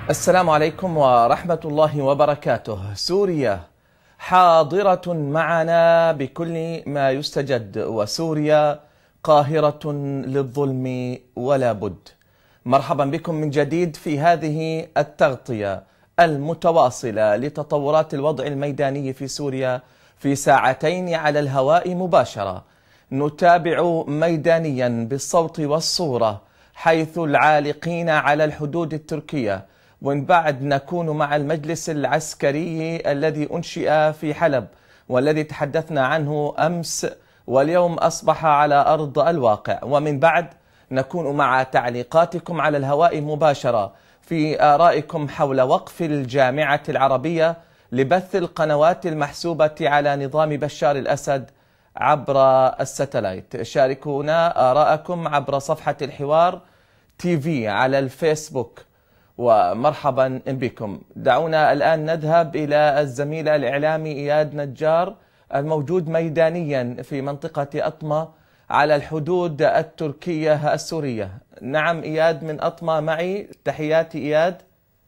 السلام عليكم ورحمة الله وبركاته. سوريا حاضرة معنا بكل ما يستجد، وسوريا قاهرة للظلم ولا بد. مرحبا بكم من جديد في هذه التغطية المتواصلة لتطورات الوضع الميداني في سوريا في ساعتين على الهواء مباشرة. نتابع ميدانيا بالصوت والصورة حيث العالقين على الحدود التركية، ومن بعد نكون مع المجلس العسكري الذي أنشئ في حلب والذي تحدثنا عنه أمس واليوم أصبح على أرض الواقع، ومن بعد نكون مع تعليقاتكم على الهواء مباشرة في آرائكم حول وقف الجامعة العربية لبث القنوات المحسوبة على نظام بشار الأسد عبر الستلايت. شاركونا آراءكم عبر صفحة الحوار TV على الفيسبوك، ومرحبا بكم. دعونا الآن نذهب إلى الزميل الإعلامي إياد نجار الموجود ميدانيا في منطقة أطمة على الحدود التركية السورية. نعم إياد من أطمة معي، تحياتي إياد.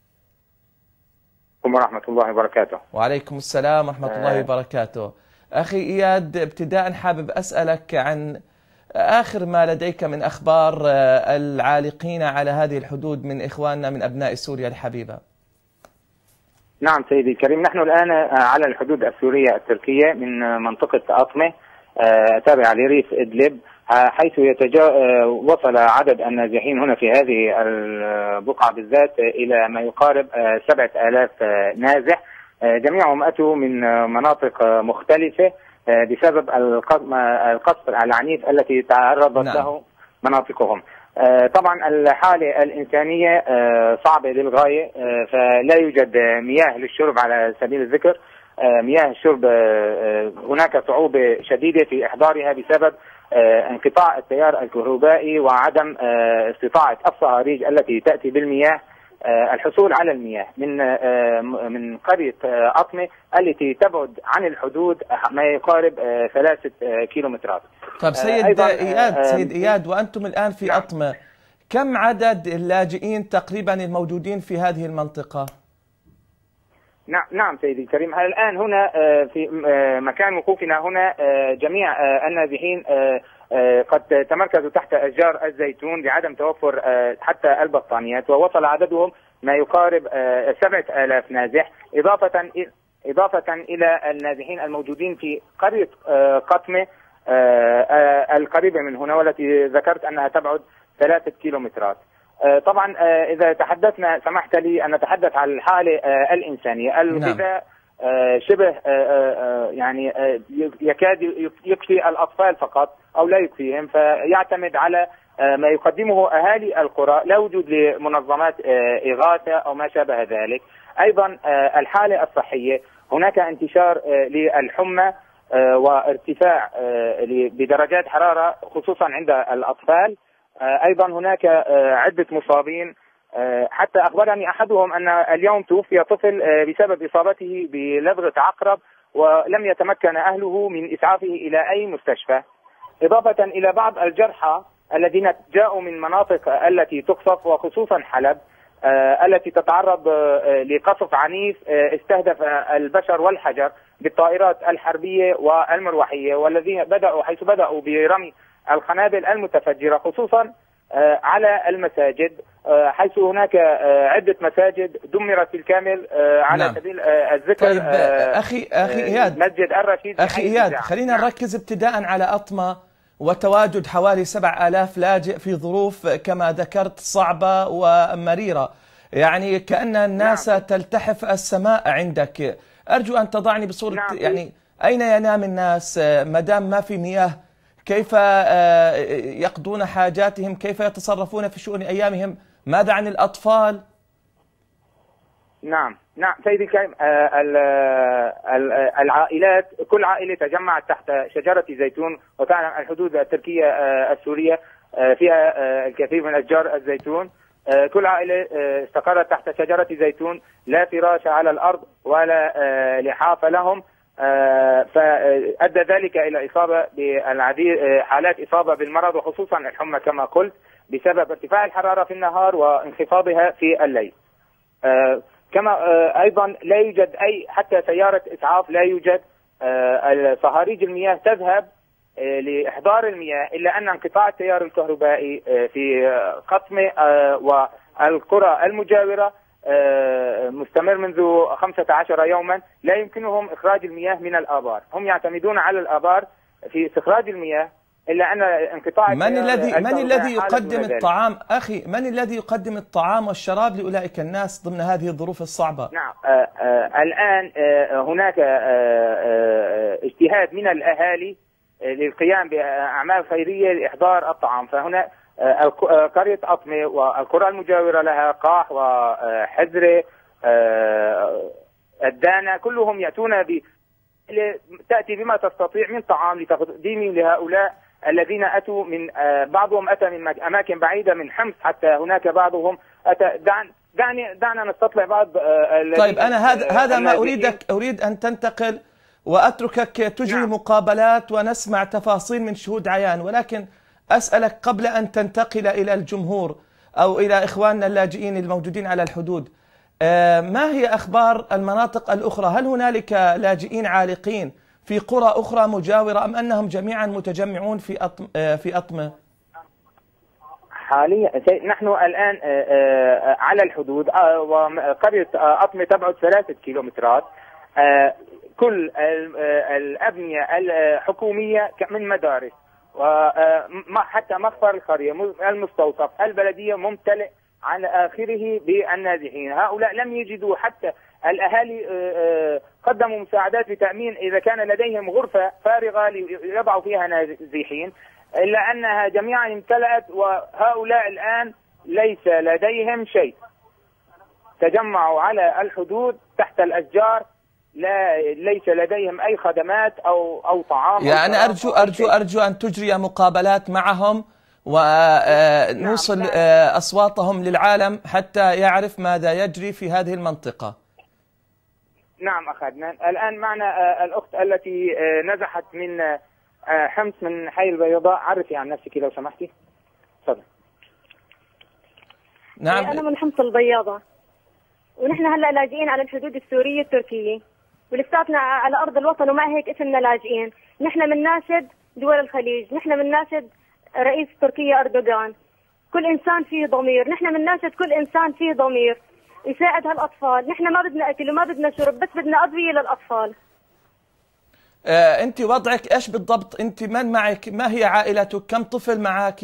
ورحمة الله وبركاته. وعليكم السلام ورحمة الله وبركاته. أخي إياد، ابتداء حابب أسألك عن آخر ما لديك من أخبار العالقين على هذه الحدود من إخواننا من أبناء سوريا الحبيبة. نعم سيدي الكريم، نحن الآن على الحدود السورية التركية من منطقة أطمة تابعة لريف إدلب، حيث وصل عدد النازحين هنا في هذه البقعة بالذات إلى ما يقارب 7000 نازح، جميعهم أتوا من مناطق مختلفة بسبب القصف العنيف التي تعرضت له مناطقهم. طبعا الحالة الإنسانية صعبة للغاية، فلا يوجد مياه للشرب على سبيل الذكر. مياه الشرب هناك صعوبة شديدة في إحضارها بسبب انقطاع التيار الكهربائي وعدم استطاعة الصهاريج التي تأتي بالمياه الحصول على المياه من قرية أطمة التي تبعد عن الحدود ما يقارب 3 كيلومترات. طيب سيد إياد، وأنتم الآن في أطمة، كم عدد اللاجئين تقريبا الموجودين في هذه المنطقة؟ نعم سيدي الكريم، الآن هنا في مكان وقوفنا هنا جميع النازحين قد تمركزوا تحت أشجار الزيتون لعدم توفر حتى البطانيات، ووصل عددهم ما يقارب 7000 نازح، إضافة إلى النازحين الموجودين في قرية قطمة القريبة من هنا والتي ذكرت أنها تبعد 3 كيلومترات. طبعا إذا تحدثنا، سمحت لي أن نتحدث عن الحالة الإنسانية. الغذاء شبه يعني يكاد يكفي الأطفال فقط أو لا يكفيهم، فيعتمد على ما يقدمه أهالي القرى، لا وجود لمنظمات إغاثة أو ما شابه ذلك. أيضا الحالة الصحية، هناك انتشار للحمى وارتفاع بدرجات حرارة خصوصا عند الأطفال. أيضا هناك عدة مصابين، حتى أخبرني أحدهم أن اليوم توفي طفل بسبب إصابته بلدغة عقرب ولم يتمكن أهله من إسعافه إلى أي مستشفى، إضافة إلى بعض الجرحى الذين جاءوا من مناطق التي تقصف وخصوصا حلب التي تتعرض لقصف عنيف استهدف البشر والحجر بالطائرات الحربية والمروحية، والذين بدأوا برمي القنابل المتفجرة خصوصا على المساجد، حيث هناك عدة مساجد دمرت بالكامل على سبيل الذكر. طيب أخي إياد، مسجد الرشيد. أخي إياد، خلينا نركز ابتداء على أطمة وتواجد حوالي 7000 لاجئ في ظروف كما ذكرت صعبة ومريرة، يعني كأن الناس تلتحف السماء عندك. أرجو أن تضعني بصورة يعني أين ينام الناس مدام ما في مياه؟ كيف يقضون حاجاتهم؟ كيف يتصرفون في شؤون أيامهم؟ ماذا عن الأطفال؟ نعم سيدي الكريم، العائلات، كل عائلة تجمعت تحت شجرة زيتون، وتعلم الحدود التركية السورية فيها الكثير من أشجار الزيتون. كل عائلة استقرت تحت شجرة زيتون، لا فراش على الأرض ولا لحاف لهم، فأدى ذلك إلى إصابة بالعديد حالات إصابة بالمرض وخصوصا الحمى كما قلت بسبب ارتفاع الحرارة في النهار وانخفاضها في الليل. كما أيضا لا يوجد أي حتى سيارة إسعاف، لا يوجد. صهاريج المياه تذهب لإحضار المياه، إلا أن انقطاع التيار الكهربائي في قطمة والقرى المجاورة مستمر منذ 15 يوما. لا يمكنهم إخراج المياه من الآبار، هم يعتمدون على الآبار في استخراج المياه، إلا أن انقطاع من الذي يقدم الطعام أخي؟ من الذي يقدم الطعام والشراب لأولئك الناس ضمن هذه الظروف الصعبة؟ نعم، الآن هناك اجتهاد من الأهالي للقيام بأعمال خيرية لإحضار الطعام. فهنا قرية أطمة والقرى المجاورة لها، قاح وحزرة، الدانة، كلهم يأتون تأتي بما تستطيع من طعام لتقديمه لهؤلاء الذين أتوا من بعضهم أتى من أماكن بعيدة من حمص، حتى هناك بعضهم أتى. دعنا نستطلع بعض. طيب أنا هذا ما أريد أن تنتقل وأتركك تجري مقابلات ونسمع تفاصيل من شهود عيان، ولكن أسألك قبل أن تنتقل إلى الجمهور أو إلى إخواننا اللاجئين الموجودين على الحدود، ما هي أخبار المناطق الأخرى؟ هل هنالك لاجئين عالقين في قرى أخرى مجاورة أم أنهم جميعا متجمعون في أطمة؟ حاليا نحن الآن على الحدود، وقرية أطمة تبعد 3 كيلومترات. كل الأبنية الحكومية من مدارس وحتى مخفر القرية، المستوصف، البلدية ممتلئ على آخره بالنازحين. هؤلاء لم يجدوا، حتى الأهالي قدموا مساعدات لتأمين إذا كان لديهم غرفة فارغة ليضعوا فيها نازحين، إلا أنها جميعا امتلأت، وهؤلاء الآن ليس لديهم شيء. تجمعوا على الحدود تحت الأشجار، ليس لديهم أي خدمات أو طعام. يعني أرجو أن تجري مقابلات معهم ونوصل أصواتهم للعالم حتى يعرف ماذا يجري في هذه المنطقة. نعم أخذنا. الآن معنا الأخت التي نزحت من حمص من حي البيضاء. عرفي عن نفسك لو سمحتي. تفضل. نعم، أنا من حمص البياضة، ونحن هلا لاجئين على الحدود السورية التركية، ولساتنا على أرض الوطن، ومع هيك اسمنا لاجئين. نحن من ناشد دول الخليج، نحن من ناشد رئيس تركيا أردوغان. كل إنسان فيه ضمير، نحن من ناشد كل إنسان فيه ضمير يساعد هالأطفال. نحن ما بدنا أكل وما بدنا شرب، بس بدنا أضوية للأطفال. أنت وضعك إيش بالضبط؟ أنت من معك؟ ما هي عائلتك؟ كم طفل معك؟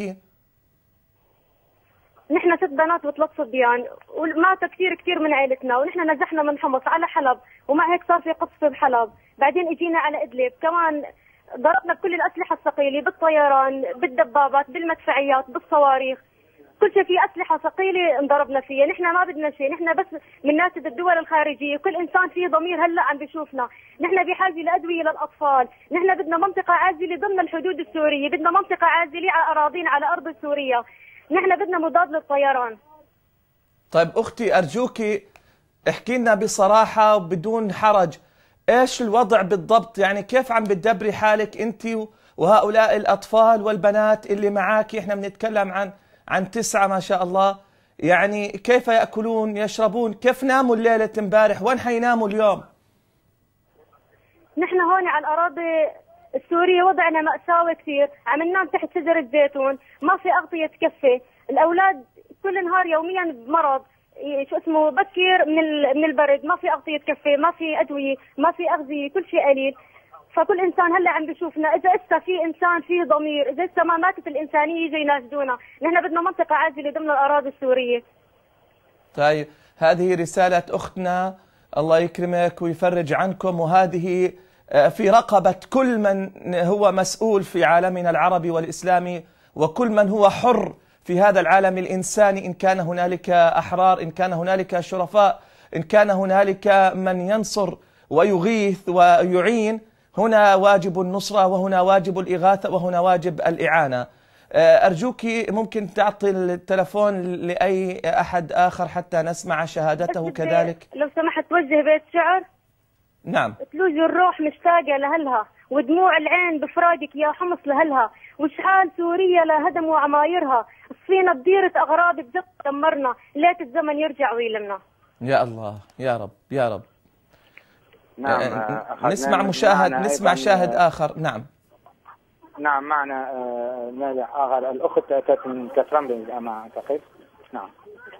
نحن 6 بنات و3 صبيان، وماتوا كثير من عائلتنا، ونحن نزحنا من حمص على حلب، ومع هيك صار في قصف بحلب. بعدين اجينا على إدلب، كمان ضربنا بكل الأسلحة الثقيلة، بالطيران، بالدبابات، بالمدفعيات، بالصواريخ، كل شيء فيه أسلحة ثقيلة انضربنا فيها. نحن ما بدنا شيء، نحن بس من ناس الدول الخارجية. كل إنسان فيه ضمير هلا عم بيشوفنا. نحن بحاجة لأدوية للأطفال، نحن بدنا منطقة عازلة ضمن الحدود السورية، بدنا منطقة عازلة على أراضينا على أرض سوريا، نحن بدنا مضاد للطيران. طيب أختي أرجوك احكي لنا بصراحة وبدون حرج، إيش الوضع بالضبط؟ يعني كيف عم بتدبري حالك أنت وهؤلاء الأطفال والبنات اللي معاك؟ إحنا بنتكلم عن 9 ما شاء الله. يعني كيف يأكلون يشربون؟ كيف ناموا الليلة امبارح؟ وين حيناموا اليوم؟ نحن هون على الأراضي السورية وضعنا مأساوي كثير، عم ننام تحت شجرة زيتون، ما في أغطية تكفي. الأولاد كل نهار يوميا بمرض، شو اسمه، بكير من البرد، ما في أغطية تكفي، ما في أدوية، ما في أغذية، كل شيء قليل. فكل إنسان هلا عم بيشوفنا، إذا إسا في إنسان فيه ضمير، إذا إسا ما ماتت الإنسانية يجي يناشدونا. نحن بدنا منطقة عازلة ضمن الأراضي السورية. طيب هذه رسالة أختنا، الله يكرمك ويفرج عنكم، وهذه في رقبة كل من هو مسؤول في عالمنا العربي والإسلامي، وكل من هو حر في هذا العالم الإنساني، إن كان هنالك أحرار، إن كان هنالك شرفاء، إن كان هنالك من ينصر ويغيث ويعين. هنا واجب النصرة، وهنا واجب الإغاثة، وهنا واجب الإعانة. أرجوك ممكن تعطي التلفون لأي أحد آخر حتى نسمع شهادته كذلك. لو سمحت توجه بيت شعر. نعم. تلوج الروح مشتاقة لهلها، ودموع العين بفراقك يا حمص لهلها، وشحال سوريا لهدم وعمايرها، الصينة بديرة أغراض بجد دمرنا، ليت الزمن يرجع ويلمنا. يا الله، يا رب يا رب. نعم. نسمع شاهد آخر. نعم. نعم، معنا نابع آخر، الأخت أتت من كفرنبيل أما أعتقد. نعم.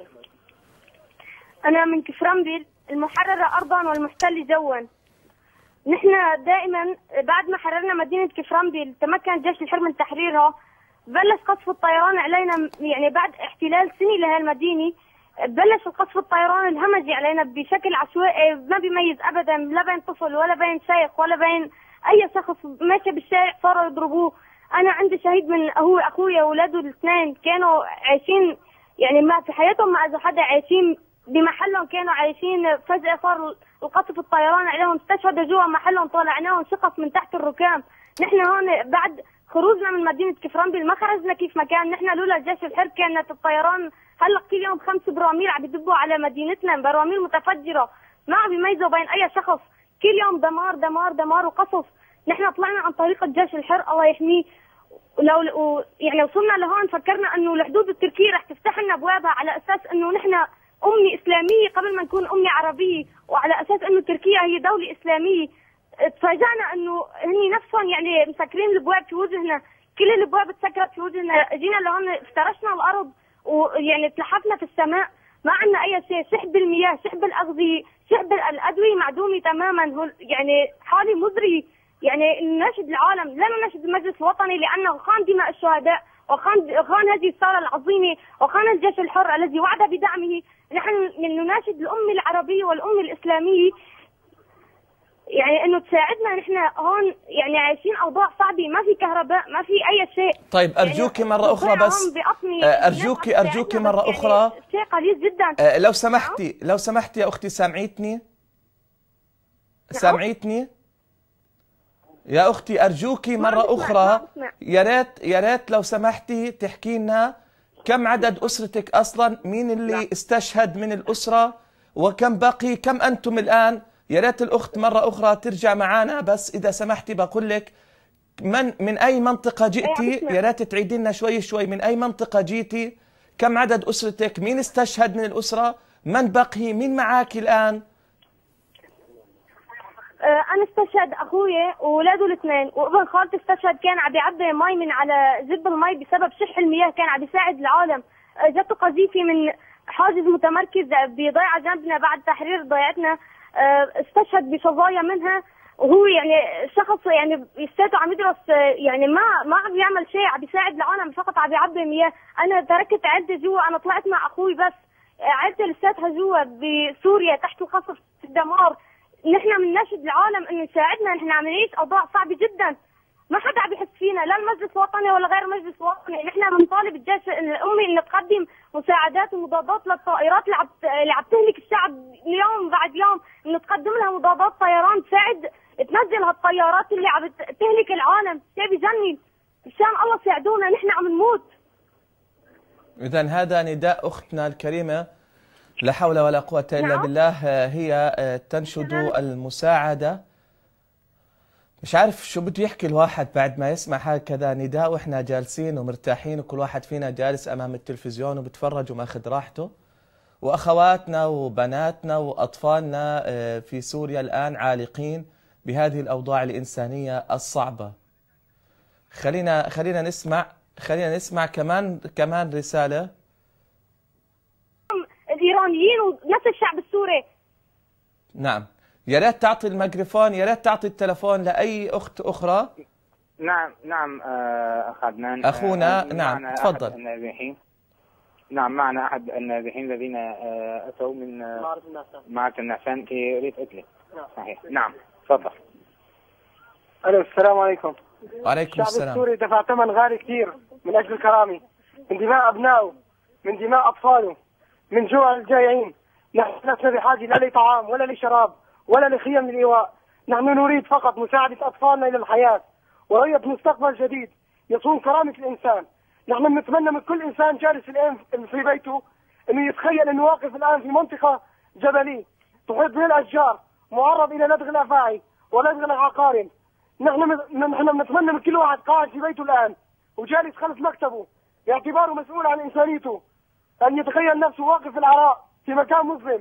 أنا من كفرنبيل المحررة أرضا والمحتل جوا. نحن دائما بعد ما حررنا مدينة كفرنبيل تمكن جيش الحر من تحريرها، بلش قصف الطيران علينا، يعني بعد احتلال سني لهالمدينة بلش القصف الطيران الهمجي علينا بشكل عشوائي، ما بيميز أبدا لا بين طفل ولا بين شيخ ولا بين أي شخص ماشي بالشارع صاروا يضربوه. أنا عندي شهيد من هو أخويا وولاده الاثنين كانوا عايشين، يعني ما في حياتهم ما أذوا حدا، عايشين بمحلهم كانوا عايشين، فجأة صار القصف الطيران عليهم، استشهدوا جوا محلهم، طلعناهم شقق من تحت الركام. نحن هون بعد خروجنا من مدينة كفرنبيل ما خرجنا كيف ما كان، نحن لولا جيش الحر كانت الطيران هلا كل يوم 5 براميل عم يدبوا على مدينتنا، براميل متفجرة ما عم يميزوا بين أي شخص، كل يوم دمار دمار دمار وقصف. نحن طلعنا عن طريق الجيش الحر الله يحميه، ولو يعني وصلنا لهون فكرنا انه الحدود التركية رح تفتح لنا ابوابها على اساس انه نحن أمة إسلامية قبل ما نكون أمة عربية، وعلى أساس إنه تركيا هي دولة إسلامية. تفاجأنا إنه هني نفسهم يعني مسكرين الأبواب في وجهنا، كل الأبواب تسكرت في وجهنا، جينا لهون افترشنا الأرض ويعني تلحفنا في السماء، ما عندنا أي شيء، سحب المياه، سحب الأغذية، سحب الأدوية معدومة تماما، يعني حالي مزري. يعني نناشد العالم، لا نناشد المجلس الوطني لأنه خان دماء الشهداء وخان هذه الثورة العظيمة وخان الجيش الحر الذي وعد بدعمه. نحن نناشد الأمة العربية والأمة الإسلامية يعني إنه تساعدنا، نحن هون يعني عايشين أوضاع صعبة، ما في كهرباء، ما في أي شيء. طيب أرجوك يعني مرة أخرى بس أرجوك مرة أخرى، يعني شيء قليل جدا. لو سمحتي يا أختي، سامعيتني يا أختي، أرجوكي مرة أخرى، يا ريت لو سمحتي تحكي لنا كم عدد أسرتك أصلا، مين اللي استشهد من الأسرة وكم بقي، كم أنتم الآن. يا ريت الأخت مرة أخرى ترجع معنا، بس إذا سمحتي بقول لك من أي منطقة جئتي، يا ريت تعيدي لنا شوي من أي منطقة جيتي، كم عدد أسرتك، مين استشهد من الأسرة، من بقي، مين معاك الآن. أنا استشهد أخوي وولاده الاثنين، وابن خالتي استشهد، كان عم يعبي مي من على زب المي بسبب شح المياه، كان عم يساعد العالم. جته قذيفة من حاجز متمركز بضيعة جنبنا بعد تحرير ضيعتنا، استشهد بشظايا منها، وهو يعني شخص يعني لساته عم يدرس، يعني ما عم يعمل شيء، عم يساعد العالم، فقط عم يعبي مياه. أنا تركت عيلتي جوا، أنا طلعت مع أخوي بس، عيلتي لساتها جوا بسوريا تحت القصف في الدمار. نحن بنناشد العالم انه يساعدنا، نحن عم نعيش اوضاع صعبه جدا، ما حدا عم يحس فينا، لا المجلس الوطني ولا غير المجلس الوطني. نحن بنطالب الجيش الاممي انه تقدم مساعدات ومضادات للطائرات اللي عم تهلك الشعب يوم بعد يوم، انه تقدم لها مضادات طيران تساعد تنزل هالطيارات اللي عم تهلك العالم. شيء بجنن، مشان الله ساعدونا، نحن عم نموت. اذا هذا نداء اختنا الكريمه، لا حول ولا قوة إلا بالله، هي تنشد المساعدة. مش عارف شو بده يحكي الواحد بعد ما يسمع هكذا نداء وإحنا جالسين ومرتاحين، وكل واحد فينا جالس أمام التلفزيون وبتفرج وماخذ راحته، وأخواتنا وبناتنا وأطفالنا في سوريا الآن عالقين بهذه الأوضاع الإنسانية الصعبة. خلينا نسمع كمان رسالة. الإيرانيين ونفس الشعب السوري. نعم، يا ريت تعطي الميكروفون، يا ريت تعطي التلفون لأي أخت أخرى. نعم أخ عدنان، أخونا. نعم تفضل. نعم، معنا أحد النازحين الذين أتوا من معركة النعسان في ريف إدلب. صحيح، نعم تفضل. ألو، السلام عليكم. وعليكم السلام. الشعب السوري دفع ثمن غالي كثير من أجل الكرامة، من دماء أبنائه، من دماء أطفاله، من جوع الجائعين. نحن لسنا بحاجة لا لطعام ولا لشراب ولا لخيم للإيواء، نحن نريد فقط مساعدة أطفالنا إلى الحياة ورؤية مستقبل جديد يصون كرامة الإنسان. نحن نتمنى من كل إنسان جالس الآن في بيته أنه يتخيل أنه واقف الآن في منطقة جبلية تحيط بها الأشجار، معرض إلى لدغ الأفاعي ولدغ العقارب. نحن نتمنى من كل واحد قاعد في بيته الآن وجالس خلف مكتبه باعتباره مسؤول عن إنسانيته أن يتخيل نفسه واقف في العراء في مكان مظلم،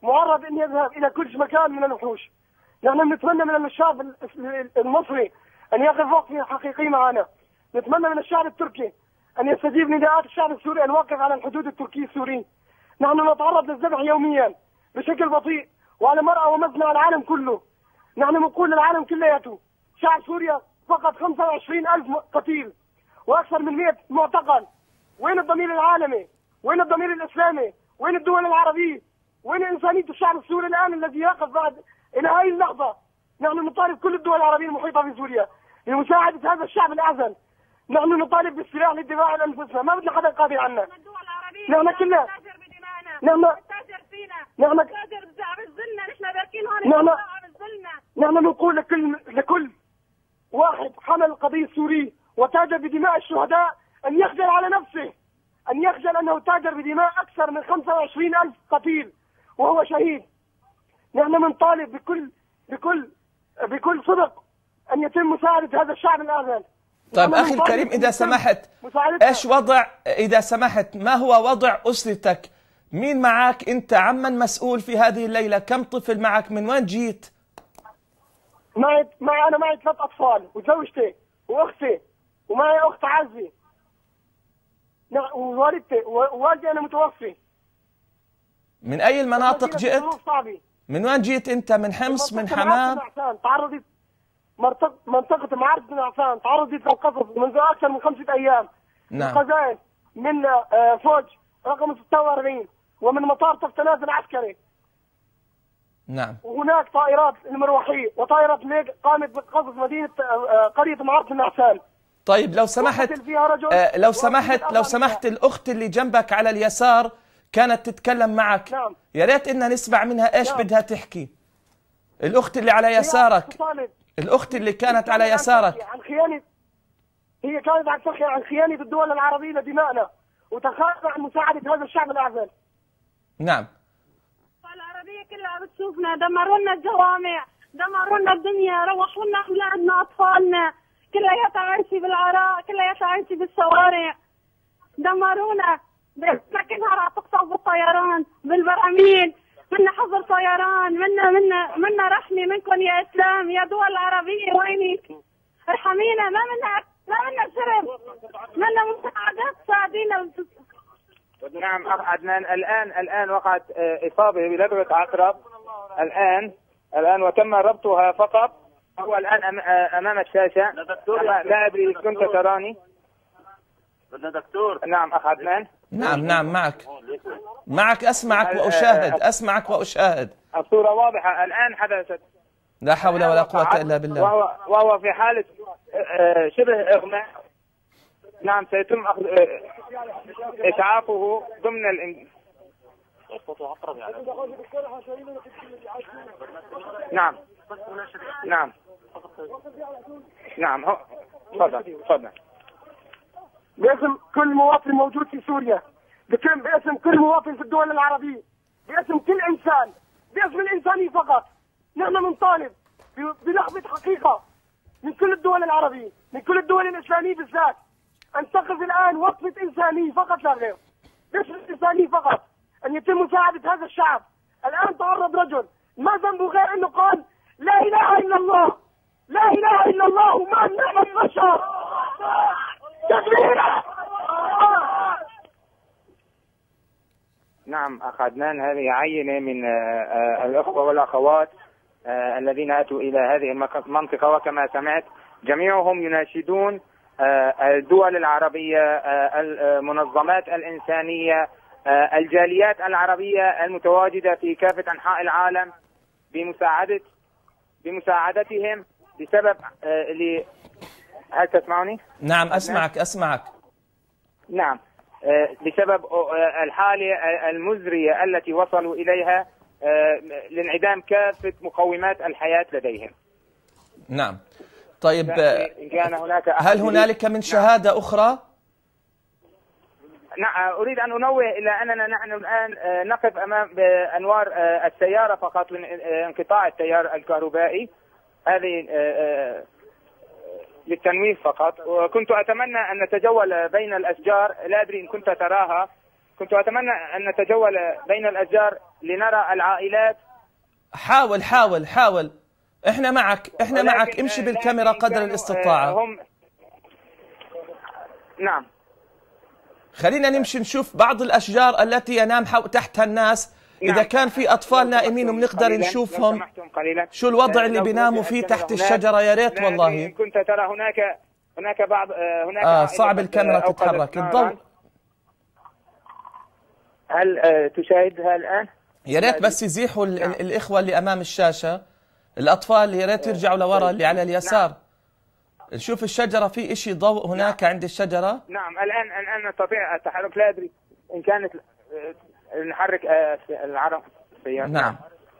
معرض أن يذهب إلى كل مكان من الوحوش. نحن نتمنى من الشعب المصري أن يقف وقفة حقيقي معنا. نتمنى من الشعب التركي أن يستجيب نداءات الشعب السوري أن يوقف على الحدود التركي السوري. نحن نتعرض للذبح يوميا بشكل بطيء وعلى مرأى ومسمع العالم كله. نحن نقول للعالم كلياته شعب سوريا فقط 25,000 قتيل وأكثر من 100 معتقل. وين الضمير العالمي؟ وين الضمير الإسلامي؟ وين الدول العربية؟ وين إنسانية الشعب السوري الآن الذي يقف بعد إلى هذه اللحظة؟ نحن نطالب كل الدول العربية المحيطة بسوريا لمساعدة هذا الشعب الأعزل. نحن نطالب بالسلاح للدفاع عن أنفسنا، ما بدنا حدا يقاضي عنا. الدول العربية نحن كلنا تستاجر بدمائنا، نحن تستاجر فينا، نحن تستاجر بظلنا، نحن باركين هون بظلنا. نحن نقول لكل واحد حمل القضية السورية وتاجر بدماء الشهداء أن يخجل على نفسه، أن يخجل أنه تاجر بدماء أكثر من 25,000 قتيل وهو شهيد. نحن نطالب بكل صدق أن يتم مساعدة هذا الشعب الأعزل. طيب أخي الكريم، إذا سمحت إيش وضع، إذا سمحت ما هو وضع أسرتك؟ مين معك أنت؟ عمن مسؤول في هذه الليلة؟ كم طفل معك؟ من وين جيت؟ معي 3 أطفال وزوجتي وأختي ومعي أخت عزي ووالدتي ووالدي أنا متوفي. من أي المناطق جئت؟ صعبة. من وين جيت أنت؟ من حمص؟ من حمام؟ تعرضت منطقة معرض بن عفان، تعرضت للقصف منذ أكثر من 5 أيام. نعم. القذائف من فوج رقم 46 ومن مطار طفتناز العسكري. نعم. وهناك طائرات المروحية وطائرة ميج قامت بقصف مدينة قرية معرض بن عفان. طيب لو سمحت الأخت اللي جنبك على اليسار كانت تتكلم معك. نعم. يا ريت إننا نسمع منها إيش بدها تحكي. الأخت اللي على يسارك، الأخت اللي كانت على يسارك عن خيانة، هي كانت عم تحكي عن خيانة الدول العربية لدمائنا وتخاذل عن مساعدة هذا الشعب الأعزل. نعم. العربية كلها بتشوفنا، دمروا لنا الجوامع، دمروا لنا الدنيا، روحوا لنا أولادنا أطفالنا، كلياتها عايشة بالعراء، كلياتها عايشة بالشوارع، دمرونا. كل نهار عم تقصف بالطيران بالبراميل، منا حظر طيران، منا رحمة منكم يا إسلام، يا دول العربية وينك؟ ارحمينا، ما منا شرب، منا مساعدات تساعدينا. نعم أخ عدنان، الآن وقعت إصابة بلدغة عقرب الآن وتم ربطها فقط. هو الآن أمام الشاشة. لا أدري إذا كنت تراني. بدنا دكتور. نعم أخ عدنان. نعم معك أسمعك وأشاهد. الصورة واضحة الآن حدثت. لا حول ولا قوة إلا بالله. وهو في حالة شبه إغماء. نعم سيتم إسعافه ضمن نعم تفضل. باسم كل مواطن موجود في سوريا، باسم كل مواطن في الدول العربية، باسم كل إنسان، باسم الإنسانية فقط، نحن نطالب بلحظة حقيقة من كل الدول العربية، من كل الدول الإسلامية بالذات، أن تقف الآن وقفة إنسانية فقط لا غير. باسم الإنسانية فقط أن يتم مساعدة هذا الشعب. الآن تعرض رجل ما ذنبه غير أنه قال لا إله إلا الله، لا إله إلا الله وما نعمة بشر. نعم أخ عدنان، هذه عينة من الأخوة والأخوات الذين أتوا إلى هذه المنطقة، وكما سمعت جميعهم يناشدون الدول العربية، المنظمات الإنسانية، الجاليات العربية المتواجدة في كافة أنحاء العالم بمساعدتهم بسبب هل تسمعني؟ نعم أسمعك. نعم، بسبب الحالة المزرية التي وصلوا إليها لانعدام كافة مقومات الحياة لديهم. نعم. طيب كان هناك هل هنالك من شهادة أخرى؟ نعم، أريد أن أنوه إلى أننا نحن الآن نقف أمام أنوار السيارة فقط لانقطاع التيار الكهربائي، هذه للتنويه فقط. وكنت أتمنى أن نتجول بين الأشجار، لا أدري إن كنت تراها، كنت أتمنى أن نتجول بين الأشجار لنرى العائلات. حاول. احنا معك امشي بالكاميرا قدر الاستطاعة. نعم. خلينا نمشي نشوف بعض الأشجار التي ينام تحتها الناس. إذا كان في أطفال نائمين وبنقدر نشوفهم شو الوضع اللي بيناموا فيه تحت الشجرة. يا ريت والله. كنت ترى هناك بعض هناك صعب الكاميرا تتحرك. الضوء. هل تشاهدها الآن؟ يا ريت بس يزيحوا الإخوة اللي أمام الشاشة. الأطفال يا ريت يرجعوا لورا اللي على اليسار. نشوف الشجرة، في إشي ضوء هناك عند الشجرة. نعم. الآن نستطيع التحرك. لا أدري إن كانت نحرك العرب السيارة. نعم.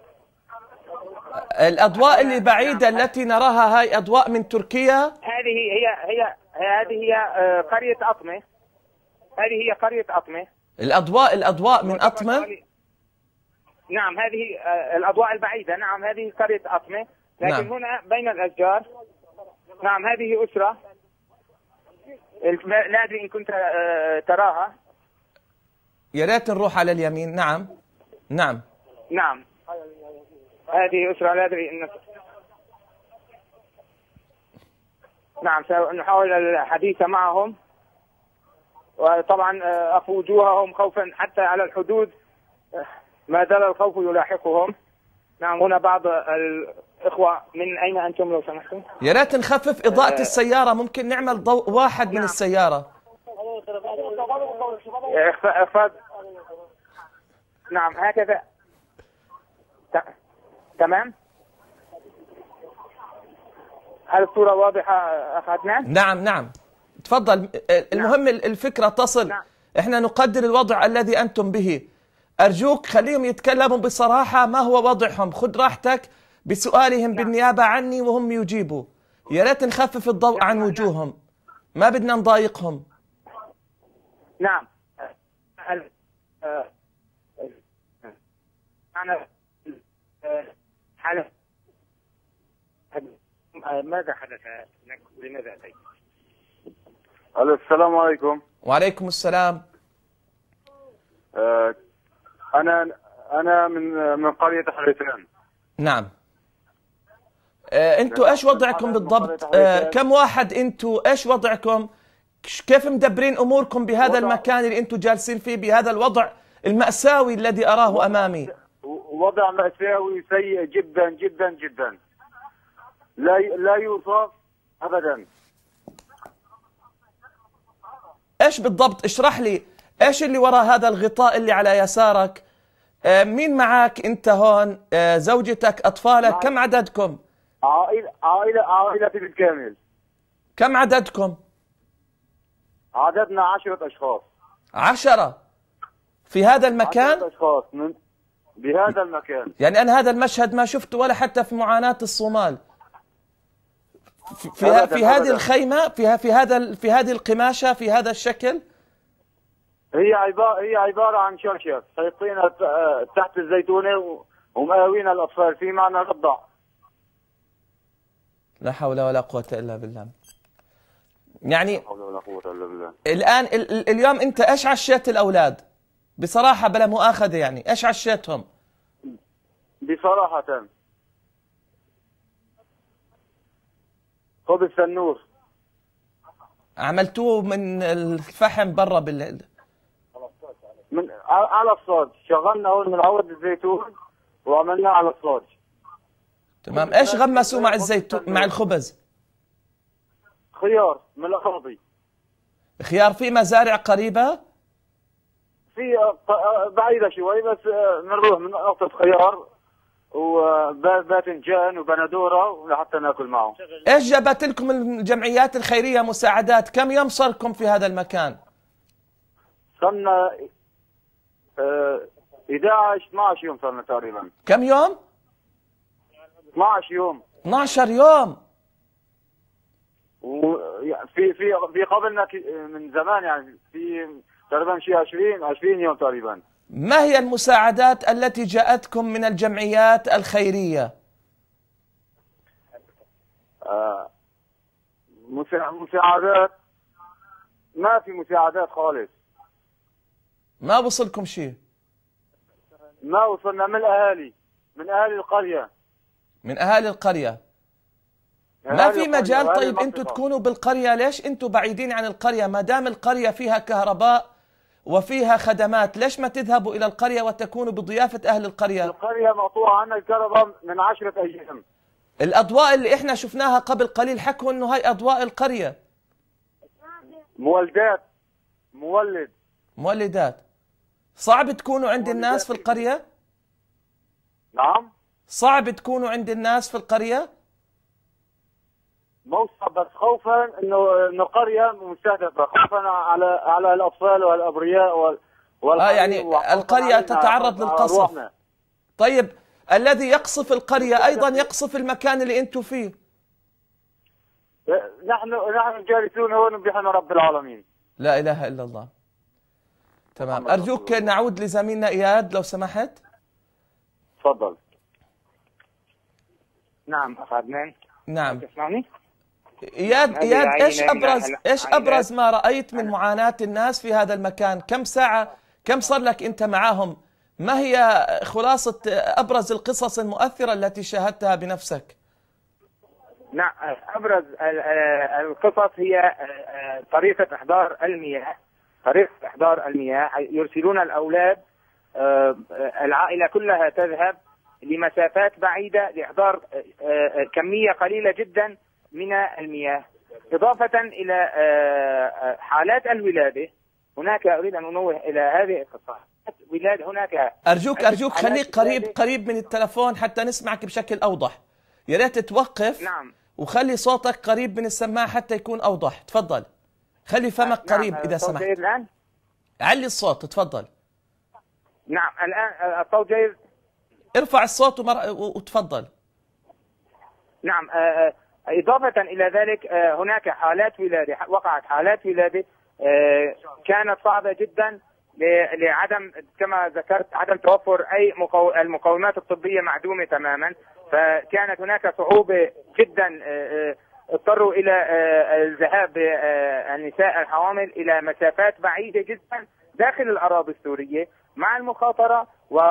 الأضواء اللي بعيدة التي نراها هاي أضواء من تركيا. هذه هي قرية أطمة. هذه هي قرية أطمة. الأضواء من أطمة. نعم. هذه الأضواء البعيدة. نعم. هذه قرية أطمة. لكن نعم. هنا بين الأشجار. نعم. هذه أسرة. لا أدري إن كنت تراها. يا ريت نروح على اليمين. نعم. هذه أسرة. لا أدري إن نعم. سنحاول الحديث معهم، وطبعا أخفوا وجوههم خوفا حتى على الحدود. ما زال الخوف يلاحقهم. نعم. هنا بعض الإخوة. من أين أنتم لو سمحتم؟ يا ريت نخفف إضاءة السيارة. ممكن نعمل ضوء واحد من السيارة. اخفاض. نعم. هكذا. تمام. هل الصورة واضحة أخ عدنان؟ نعم. تفضل. المهم الفكرة تصل. نعم. احنا نقدر الوضع الذي أنتم به. أرجوك خليهم يتكلموا بصراحة ما هو وضعهم. خذ راحتك بسؤالهم بالنيابة عني وهم يجيبوا. يا ريت نخفف الضوء عن وجوههم. ما بدنا نضايقهم. نعم. أنا ماذا حدث لك؟ لماذا أتيت؟ السلام عليكم. وعليكم السلام. أنا من قرية حريتان. نعم. أنتوا إيش وضعكم بالضبط؟ كم واحد أنتوا؟ إيش وضعكم؟ كيف مدبرين أموركم بهذا المكان اللي أنتوا جالسين فيه بهذا الوضع المأساوي الذي أراه أمامي؟ وضع مأساوي سيء جدا جدا جدا. لا يوصف أبدا. إيش بالضبط؟ اشرح لي إيش اللي وراء هذا الغطاء اللي على يسارك؟ مين معك أنت هون؟ زوجتك، أطفالك، كم عددكم؟ عائلتي بالكامل. كم عددكم؟ عددنا 10 أشخاص. 10 في هذا المكان؟ 10 أشخاص بهذا المكان. يعني أنا هذا المشهد ما شفته ولا حتى في معاناة الصومال. في هذه الخيمة، في هذه القماشة، في هذا الشكل. هي عبارة عن شرشف حاطينها تحت الزيتونة ومقاوين الأطفال. في معنا رضع. لا حول ولا قوة إلا بالله. يعني لا حول ولا قوة إلا بالله. الآن اليوم أنت إيش عشيت الأولاد؟ بصراحة بلا مؤاخذة، يعني إيش عشيتهم؟ بصراحة خبز سنور. عملتوه من الفحم برا من على الصاج. شغلنا هون من عود الزيتون وعملناه على الصاج. تمام. ايش غمسوا مع الزيتون مع الخبز؟ خيار من الأراضي. خيار. في مزارع قريبة؟ في بعيدة شوي بس بنروح من نقطة خيار وباذنجان وبندورة لحتى ناكل معه. ايش جابت لكم الجمعيات الخيرية مساعدات؟ كم يوم صاركم في هذا المكان؟ صرنا 12 يوم صرنا تقريبا. كم يوم؟ 12 يوم. 12 يوم. في قبلنا من زمان، يعني في تقريبا شيء 20 يوم تقريبا. ما هي المساعدات التي جاءتكم من الجمعيات الخيرية؟ مساعدات ما في مساعدات خالص. ما وصلكم شيء؟ ما وصلنا من أهالي القرية. من أهالي القرية. ما في مجال طيب أنتم تكونوا بالقرية؟ ليش أنتم بعيدين عن القرية؟ ما دام القرية فيها كهرباء وفيها خدمات، ليش ما تذهبوا إلى القرية وتكونوا بضيافة أهل القرية؟ القرية مقطوعة عنا الكهرباء من 10 أيام. الأضواء اللي إحنا شفناها قبل قليل حكوا إنه هاي أضواء القرية. مولدات. صعب تكونوا عند الناس في القرية؟ نعم. صعب تكونوا عند الناس في القرية؟ مو صعب، بس خوفا انه قرية مستهدفة، خوفا على الأطفال والأبرياء يعني القرية تتعرض للقصف. طيب الذي يقصف القرية أيضا يقصف المكان اللي أنتم فيه. نحن جالسون هون بحمد رب العالمين. لا إله إلا الله. تمام، أرجوك نعود لزميلنا إياد لو سمحت. تفضل. نعم أخ عدنان. نعم. تسمعني؟ إياد إيش أبرز ما رأيت من معاناة الناس في هذا المكان؟ كم ساعة، كم صار لك أنت معاهم؟ ما هي خلاصة أبرز القصص المؤثرة التي شاهدتها بنفسك؟ نعم، أبرز القصص هي طريقة إحضار المياه. يرسلون الأولاد، العائلة كلها تذهب لمسافات بعيدة لإحضار كمية قليلة جدا من المياه، إضافة إلى حالات الولادة. هناك أريد أن أنوه إلى هذه القصة. هناك أرجوك خليك قريب من التلفون حتى نسمعك بشكل أوضح. يا ريت توقف. نعم. وخلي صوتك قريب من السماعة حتى يكون أوضح. تفضل، خلي فمك قريب إذا سمحت. الآن علي الصوت، تفضل. نعم الآن الصوت جيد. ارفع الصوت وتفضل. نعم، إضافة إلى ذلك هناك حالات ولادة، وقعت حالات ولادة كانت صعبة جدا لعدم، كما ذكرت، عدم توفر أي المقومات الطبية معدومة تماما، فكانت هناك صعوبة جدا. اضطروا إلى الذهاب النساء الحوامل إلى مسافات بعيدة جدا داخل الأراضي السورية مع المخاطرة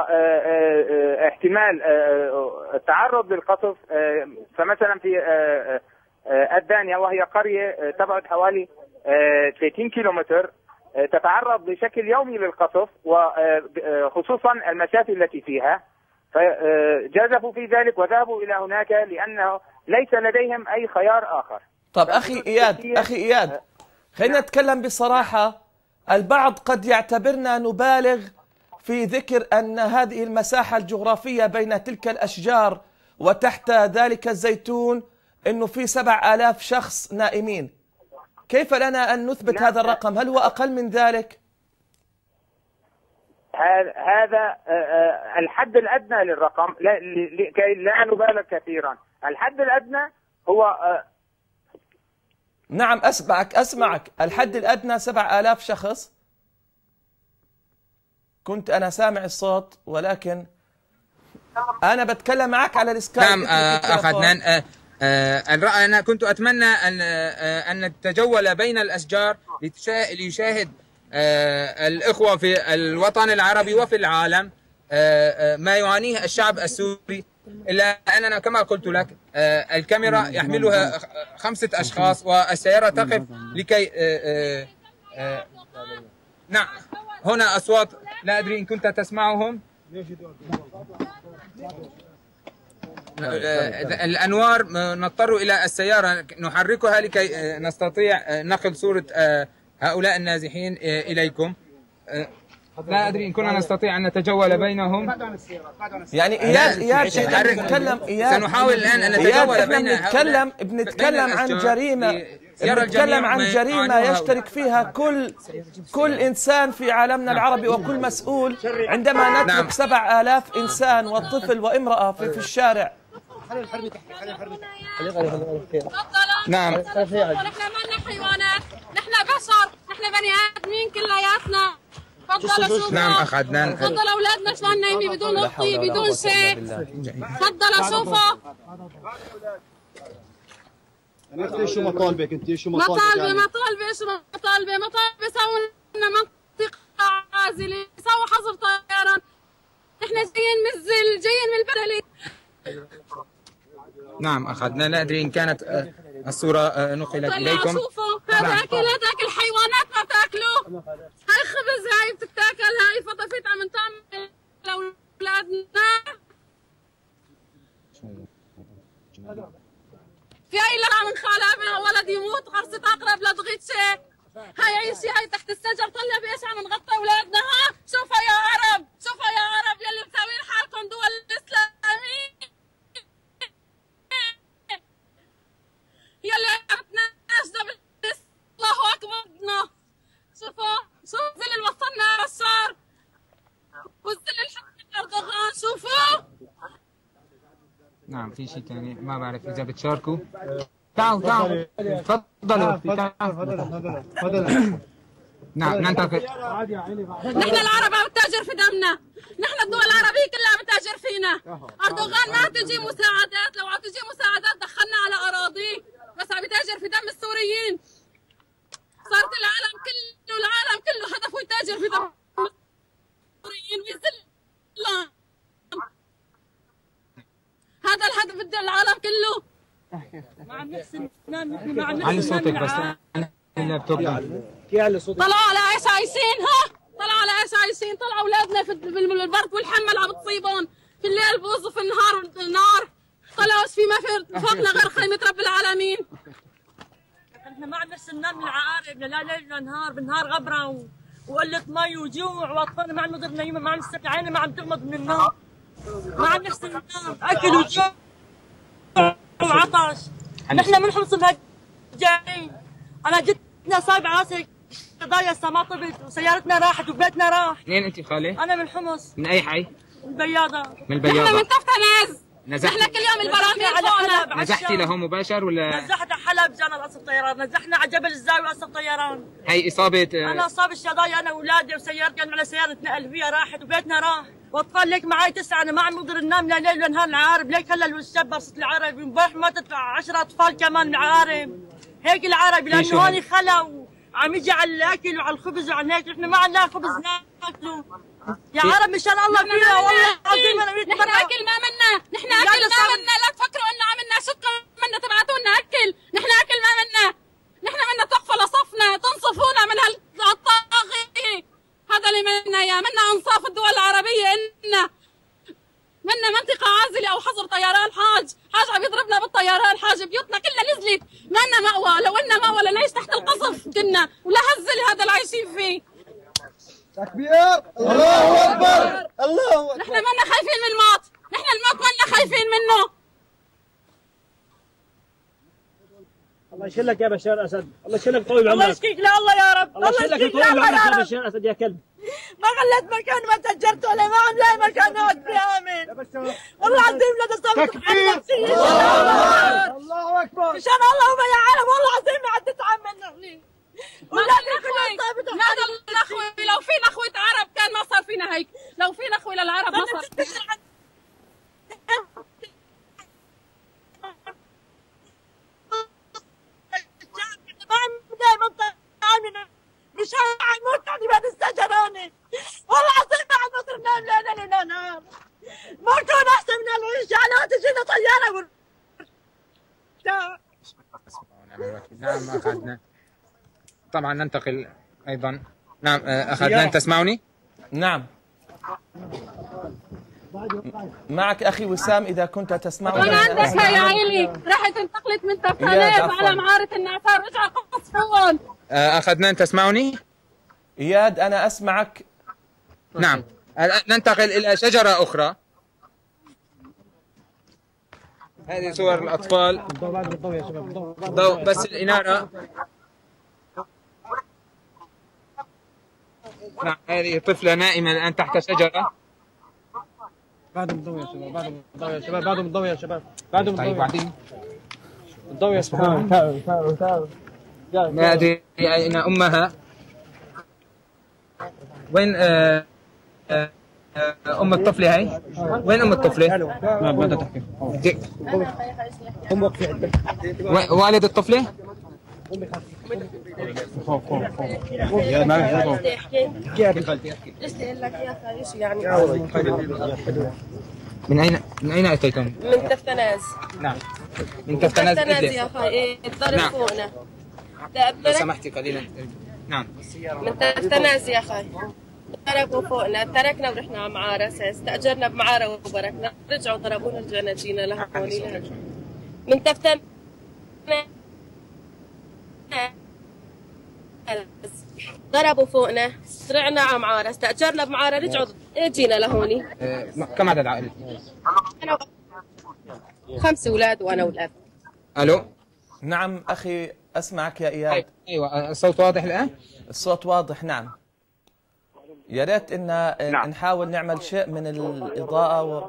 واحتمال التعرض للقصف. فمثلا في الدانية، وهي قرية تبعد حوالي 30 كيلومتر، تتعرض بشكل يومي للقصف، وخصوصا المسافة التي فيها، فجازفوا في ذلك وذهبوا إلى هناك لأنه ليس لديهم أي خيار آخر. طب أخي إياد خلينا نتكلم بصراحة. البعض قد يعتبرنا نبالغ في ذكر أن هذه المساحة الجغرافية بين تلك الأشجار وتحت ذلك الزيتون أنه في 7000 شخص نائمين. كيف لنا أن نثبت هذا الرقم؟ هل هو أقل من ذلك؟ هذا الحد الأدنى للرقم، لكي لا نبالغ كثيرا. الحد الأدنى هو نعم أسمعك. الحد الأدنى 7000 شخص. كنت أنا سامع الصوت، ولكن أنا بتكلم معك على الإسكايب. نعم أخ عدنان، أنا كنت أتمنى أن نتجول بين الأشجار ليشاهد الإخوة في الوطن العربي وفي العالم ما يعانيه الشعب السوري. إلا أننا كما قلت لك الكاميرا يحملها 5 أشخاص والسيارة تقف لكي نعم. هنا أصوات لا أدري إن كنت تسمعهم. الأنوار نضطر إلى السيارة نحركها لكي نستطيع نقل صورة هؤلاء النازحين إليكم. لا أدري إن كنا نستطيع أن نتجول بينهم. يعني إياد سنحاول الآن أن نتجول بين بنتكلم عن جريمة يشترك فيها كل إنسان في عالمنا العربي وكل مسؤول، عندما نترك 7000 إنسان وطفل وامرأة في الشارع. نعم. نحن ما حيوانات، نحن بشر، نحن بني آدمين كلياتنا. تفضلوا شوفوا. نعم أخ عدنان. تفضلوا أولادنا شلون نايمين بدون وطي بدون شيء. تفضلوا شوفوا. انت شو مطالبك؟ انت شو مطالبه؟ مطالبه سووا لنا منطقه عازل يسوي حظر طيران. احنا جايين من الزل، جايين من البلد. نعم أخذنا، لا أدري إن كانت الصورة نقلت إليكم. شوفوا هذا أكل حيوانات ما تاكلوه. هاي خبز، هاي بتتاكل، هاي فطفيت عم نطعم لأولادنا. في أي لقى من خالها ولد يموت قرصة أقرب لا تغيت شيء. هاي أي شيء، هاي تحت الشجر. طلع بإيش عم نغطي أولادنا. ها شوفوا يا عرب، شوفوا يا عرب يلي مساوين حالكم دول الإسلامية يلي بتناشدوا الله أكبر. شوفوا شو الذل اللي وصلنا يا بشار، والذل الحق أردوغان. شوفوا. نعم في شيء ثاني ما بعرف إذا بتشاركوا. تعالوا تفضلوا. نعم ننتقل. نحن العرب عم بتاجر في دمنا، نحن الدول العربية كلها عم بتاجر فينا. أردوغان ما تجي مساعدات، لو عم تجي مساعدات دخلنا على أراضيه، بس عم بتاجر في دم السوريين. صارت العالم كله هدفه يتاجر في دم السوريين ويذلهم. هذا الهدف بده العالم كله. ما عم نحسن ننام، نحن ما عم نحسن. علي صوتك بس اللابتوب. طلعوا على ايش عايشين. طلعوا على ايش عايشين. طلعوا اولادنا في البرد والحمل عم تصيبهم، في الليل بوظ وفي النهار نار. طلعوا في ما في فوقنا غير خيمة رب العالمين. احنا ما عم نحسن ننام من العقارب، لا ليل ولا نهار. بالنهار غبره وقلة مي وجوع، واطفالنا ما عم نقدر ننيمها، ما عم نستطيع، عيننا ما عم تغمض من النار. ما عم نحسن ننام، اكل وجوع وعطش. نحن من حمص جايين. انا جتنا صايب على راسي قضايا هسه ما طبت، وسيارتنا راحت وبيتنا راح. منين انت خالي؟ انا من حمص. من اي حي؟ من البياضة. من البياضة. نحن من تفتناز. نزحت نحن كل يوم البراميل فوقنا. نزحتي لهم مباشر ولا؟ نزحت على حلب جانا قصر طيران، نزحنا على جبل الزاوية قصر طيران. هي إصابة أنا أصاب الشظايا أنا وأولادي وسيارتي، أنا على سيارة نقل فيها راحت وبيتنا راح، وأطفال ليك معي 9، أنا ما عم نقدر ننام لا ليل ولا نهار. العقارب ليك هلا الشاب برصة العقارب، امبارح ماتت 10 أطفال كمان من العقارب. هيك العقارب لأنه هون خلا وعم يجي على الأكل وعلى الخبز وعلى هيك، نحن ما عندنا خبز ناكله. يا عرب مشان الله فينا والله العظيم. نحن أكل ما منا، نحن أكل ما منا. لا تفكروا إنه عملنا شقة منا تبعتوا لنا أكل. نحن أكل ما منا، نحن منا تقفى لصفنا، تنصفونا من هالطاغية. هذا اللي منا يا منا أنصاف الدول العربية. إنا منا منطقة عازلة أو حظر طيران. حاج عم يضربنا بالطيران. حاج بيوتنا كلها نزلت، ما لنا مأوى. لو إلنا مأوى لنعيش تحت القصف كنا، ولا هالزل هذا اللي عايشين فيه. تكبير، الله أكبر، الله أكبر. نحن منا خايفين من الموت، نحن الموت منا خايفين منه. الله يشلك يا بشار اسد، الله يشلك طويل عمرك. الله يشفيك لا الله يا رب، الله يشلك طويل عمرك يا بشار اسد يا كلب. ما خليت مكان ما تجرت ولا ما عم لاقي مكان اقعد فيه. امين والله العظيم لا تصاب تكبير، الله اكبر. مشان الله وما يا عالم والله العظيم ما عاد تتعمل. هذا النخوة، لو في نخوة عرب كان ما صار فينا هيك. لو في نخوة للعرب ما صار. مش هنموت يعني بعد السجرانة. والله العظيم ما عاد نقدر ننام ليل ولا نهار. موتونا احسن من العيش. على تجينا طيارة نعم أخذنا. طبعا ننتقل أيضا. نعم أخذنا. تسمعني؟ نعم معك أخي وسام إذا كنت تسمعني. وين عندك يا عيلي؟ راحت انتقلت من تفتنات على معارة النعفار، رجع قصفون. أخذنا. تسمعني؟ إياد أنا أسمعك. نعم ننتقل إلى شجرة أخرى. هذه صور الأطفال. بالضوء يا شباب، ضوء بس الإنارة. نعم هذه طفلة نائمة الآن تحت شجرة. بعدهم الضوء يا شباب، بعدهم الضوء يا شباب، بعدهم الضوء يا شباب، بعدهم الضوء. طيب بعدين الضوء يا شباب. تعالوا ما أدري أين أمها. وين أم الطفلة هاي؟ وين أم الطفلة؟ ما بدها تحكي. والد الطفلة؟ فوق فوق فوق من أين أتيتم؟ من تفتناز. نعم. من تفتناز يا أخي الضرب فوقنا. لو سمحتي قليلا. نعم. من تفتناز يا أخي ضربوا فوقنا، تركنا ورحنا على معارة، استأجرنا بمعارة وبركنا، رجعوا ضربونا رجعنا جينا لهون. من تفتناز ضربوا فوقنا، طلعنا على معارة، استأجرنا بمعارة، رجعوا جينا لهوني. كم عدد عائلتك؟ أنا 5 أولاد وأنا والأب. ألو؟ نعم أخي أسمعك يا إياد. أيوة الصوت واضح الآن؟ الصوت واضح نعم. يا ريت إن نحاول نعمل شيء من الإضاءة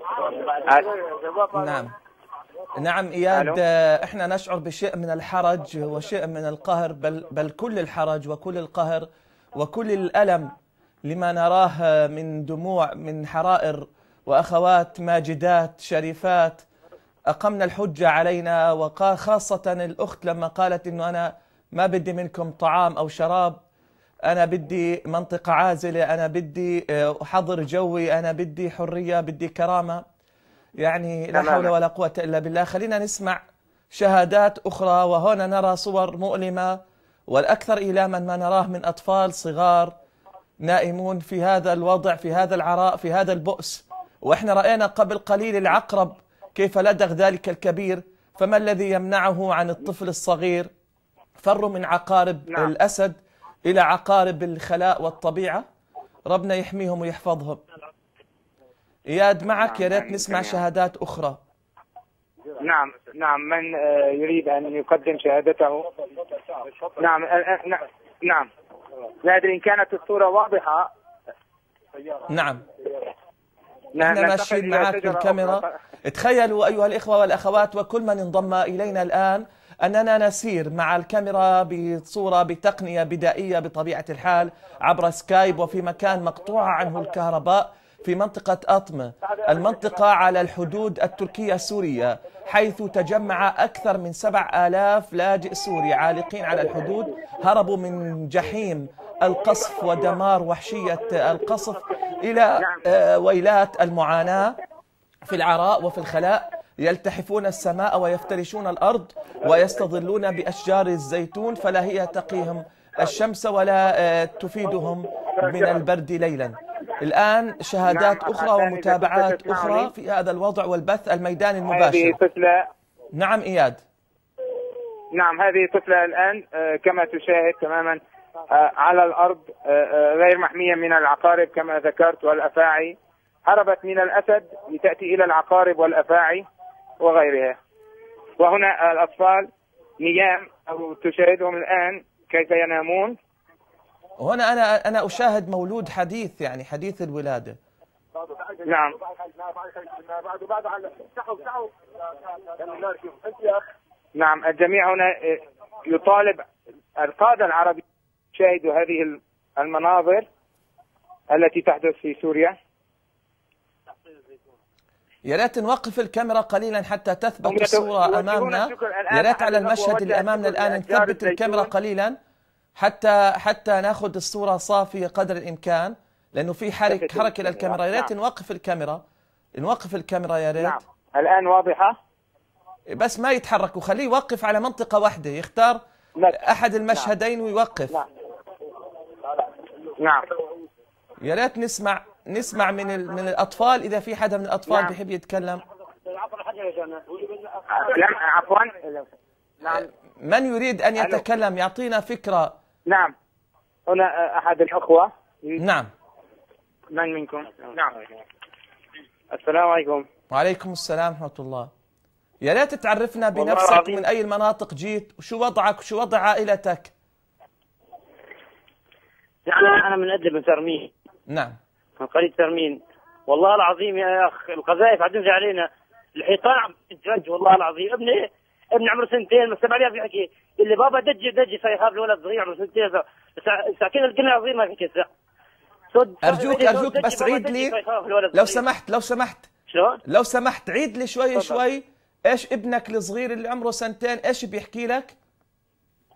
نعم إياد، إحنا نشعر بشيء من الحرج وشيء من القهر، بل كل الحرج وكل القهر وكل الألم لما نراه من دموع من حرائر وأخوات ماجدات شريفات أقمنا الحجة علينا، وخاصة الأخت لما قالت إنه أنا ما بدي منكم طعام أو شراب، أنا بدي منطقة عازلة، أنا بدي حظر جوي، أنا بدي حرية، بدي كرامة. يعني لا حول ولا قوة إلا بالله. خلينا نسمع شهادات أخرى، وهنا نرى صور مؤلمة، والأكثر إيلاما ما نراه من أطفال صغار نائمون في هذا الوضع، في هذا العراء، في هذا البؤس. وإحنا رأينا قبل قليل العقرب كيف لدغ ذلك الكبير، فما الذي يمنعه عن الطفل الصغير؟ فروا من عقارب الأسد إلى عقارب الخلاء والطبيعة. ربنا يحميهم ويحفظهم. إياد معك، يا ريت نسمع شهادات أخرى. نعم من يريد أن يقدم شهادته؟ نعم لا أدري إن كانت الصورة واضحة. نعم نحن ماشيين معك بالكاميرا. تخيلوا أيها الإخوة والأخوات وكل من انضم إلينا الآن أننا نسير مع الكاميرا بصورة بتقنية بدائية بطبيعة الحال عبر سكايب، وفي مكان مقطوعة عنه الكهرباء في منطقة أطمة، المنطقة على الحدود التركية السورية، حيث تجمع أكثر من 7000 لاجئ سوري عالقين على الحدود، هربوا من جحيم القصف ودمار وحشية القصف إلى ويلات المعاناة في العراء وفي الخلاء. يلتحفون السماء ويفترشون الأرض ويستظلون بأشجار الزيتون، فلا هي تقيهم الشمس ولا تفيدهم من البرد ليلا. الآن شهادات أخرى ومتابعات أخرى في هذا الوضع والبث الميداني المباشر. نعم إياد. نعم هذه طفلة الآن كما تشاهد تماما على الأرض غير محمية من العقارب كما ذكرت والأفاعي، هربت من الأسد لتأتي إلى العقارب والأفاعي وغيرها. وهنا الأطفال نيام أو تشاهدهم الآن كيف ينامون. وهنا أنا أشاهد مولود حديث، يعني حديث الولادة. نعم الجميع هنا يطالب القادة العربيين يشاهدوا هذه المناظر التي تحدث في سوريا. يا ريت نوقف الكاميرا قليلا حتى تثبت الصورة أمامنا. يا ريت على المشهد اللي أمامنا الآن نثبت الكاميرا قليلا حتى ناخذ الصورة صافية قدر الإمكان، لأنه في حركة للكاميرا. يا ريت نوقف الكاميرا يا ريت. الآن واضحة؟ بس ما يتحرك، وخليه يوقف على منطقة واحدة، يختار أحد المشهدين ويوقف. نعم يا ريت نسمع من الأطفال، إذا في حدا من الأطفال بيحب يتكلم. عفوا من يريد أن يتكلم يعطينا فكرة. نعم هنا أحد الأخوة. نعم من منكم؟ نعم السلام عليكم. وعليكم السلام ورحمة الله. يا ريت تعرفنا بنفسك، من أي المناطق جيت، وشو وضعك وشو وضع عائلتك؟ يعني أنا من أدلب من ترمين. نعم من قرية ترمين. والله العظيم يا أخ القذائف عم تنزل علينا، الحيطان عم تتفج والله العظيم. ابن عمره 2 بس عليها بيحكي اللي بابا دجي فيخاف الولد صغير عمره 2 ساعتين القناة عظيم ما في كذا. أرجوك بس عيد لي لو سمحت عيد لي شوي إيش ابنك الصغير اللي عمره 2 إيش بيحكي لك؟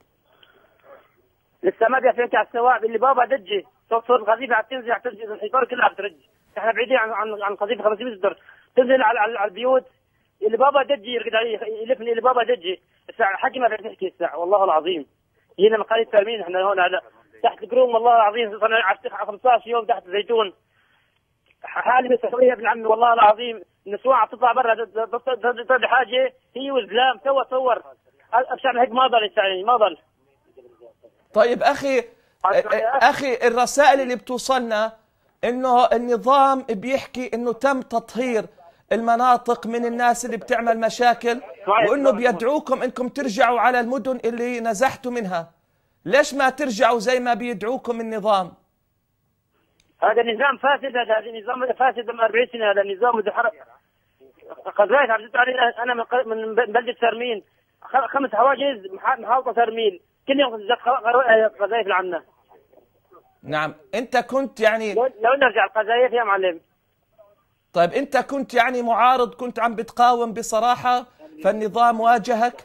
لسه ما فيك على السواق اللي بابا دجي صوت القذيفه عم تنزل عم ترجي الحيطان كلها عم ترجي. احنا بعيدين عن القذيفه 500 متر تنزل على البيوت اللي بابا دجي يركض علي يلفني اللي بابا دجي. الساعه حكي ما فيك تحكي الساعه والله العظيم. جينا من قريه ترمين احنا هون على تحت القروم والله العظيم صرنا على 15 يوم تحت الزيتون. حالي مسويه ابن عمي والله العظيم. النسوان عم تطلع برا تطلب حاجه هي والزلام سوا تصور ابشعنا هيك ما ضل يعني ما ضل. طيب اخي الرسائل اللي بتوصلنا انه النظام بيحكي انه تم تطهير المناطق من الناس اللي بتعمل مشاكل وانه بيدعوكم انكم ترجعوا على المدن اللي نزحتوا منها. ليش ما ترجعوا زي ما بيدعوكم النظام؟ هذا نظام فاسد. هذا نظام فاسد من 40 سنه. هذا نظام متحرك. قذائف عرضت علينا انا من بلده ترمين 5 حواجز محافظه ترمين كل يوم قذائف لعنا. نعم انت كنت يعني لو نرجع القذائف يا معلم. طيب انت كنت يعني معارض، كنت عم بتقاوم بصراحه فالنظام واجهك؟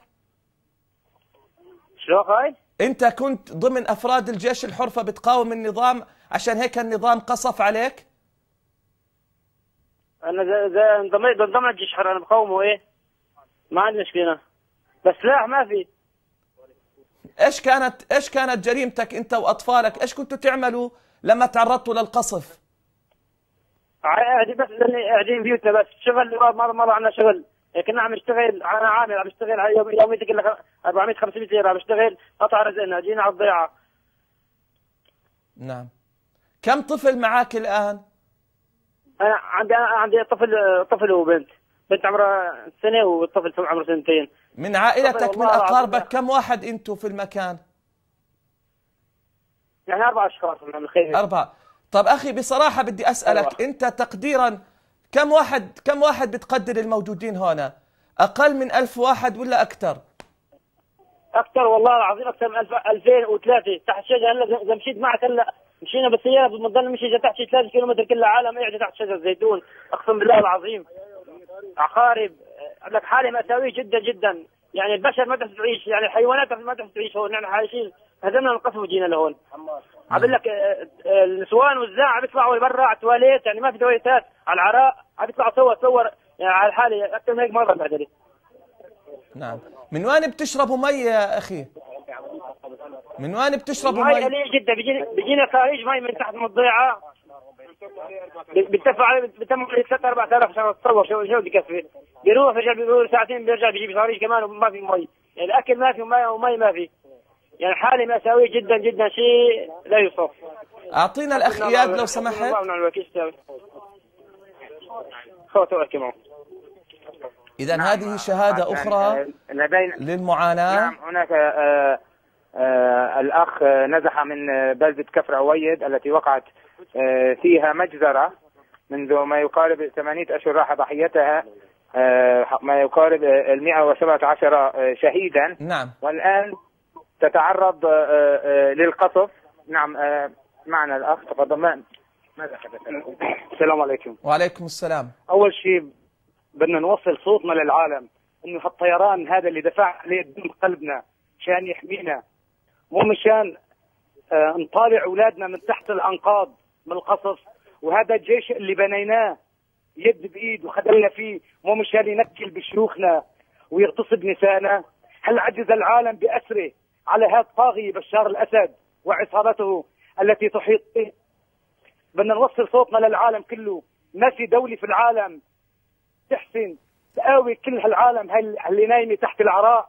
شو خاي؟ انت كنت ضمن افراد الجيش الحر فبتقاوم النظام عشان هيك النظام قصف عليك؟ انا انضميت الجيش الحر انا بقاومه ايه؟ ما عندي مشكله بس سلاح ما في. ايش كانت جريمتك انت واطفالك؟ ايش كنتوا تعملوا لما تعرضتوا للقصف؟ عادي بس قاعدين بيوتنا بس شغل ما عندنا شغل. كنا عم نشتغل انا عامل عم بشتغل يوميا كلها 400 500 ليره عم بشتغل قطع رزقنا جينا على الضيعه. نعم. كم طفل معك الان؟ انا عندي طفل وبنت. بنت عمرها سنه والطفل عمره 2 سنين. من عائلتك من اقاربك كم واحد انتم في المكان؟ يعني 4 اشخاص من الخير. 4. طب اخي بصراحه بدي اسالك انت تقديرا كم واحد بتقدر الموجودين هنا؟ اقل من 1000 واحد ولا اكثر؟ اكثر والله العظيم اكثر من 2003 تحت شجره. هلا اذا مشيت معك هلا مشينا بالسياره بنضل نمشي تحت شي 3 كيلومتر كلها عالم قاعده تحت شجر زيتون. اقسم بالله العظيم عقارب لك حاله مأساوية جدا جدا. يعني البشر ما تحس تعيش يعني الحيوانات ما تحس تعيش هون. نحن عايشين هزمنا القصف وجينا لهون. عم بقول لك النسوان والزاع عم يطلعوا لبرا على التواليت يعني ما في تواليتات على العراء عم يطلعوا صور يعني على الحاله اكثر من هيك ما ضل. نعم. من وين بتشربوا مي يا اخي؟ من وين بتشربوا مي؟ مي قليل جدا. بيجينا خارج مي من تحت من الضيعه بتدفع 3 4000 عشان تتصور شو بكفي. بيروح بيرجع ساعتين بيرجع بيجيب صاريج كمان وما في مي. يعني الاكل ما في ومي ما في. يعني حاله مأساوية جدا جدا شيء لا يوصف. اعطينا الاخ اياد لو سمحت. اذا هذه شهادة اخرى للمعاناة. نعم هناك الاخ نزح من بلدة كفر عويد التي وقعت فيها مجزرة منذ ما يقارب 8 أشهر. راح ضحيتها ما يقارب 117 شهيدا. نعم. والآن تتعرض للقصف. نعم معنا الأخ تفضل. ماذا حدث؟ السلام عليكم. وعليكم السلام. أول شيء بدنا نوصل صوتنا للعالم إنه هالطيران هذا اللي دفع عليه دم قلبنا عشان يحمينا مو مشان نطالع أولادنا من تحت الأنقاض من القصف. وهذا الجيش اللي بنيناه يد بإيد وخدمنا فيه مو مشان ينكل بشيوخنا ويغتصب نسائنا. هل عجز العالم بأسره على هذا الطاغية بشار الأسد وعصابته التي تحيط به؟ بدنا نوصل صوتنا للعالم كله. ما في دولة في العالم تحسن تقاوي كل هالعالم اللي نايمة تحت العراء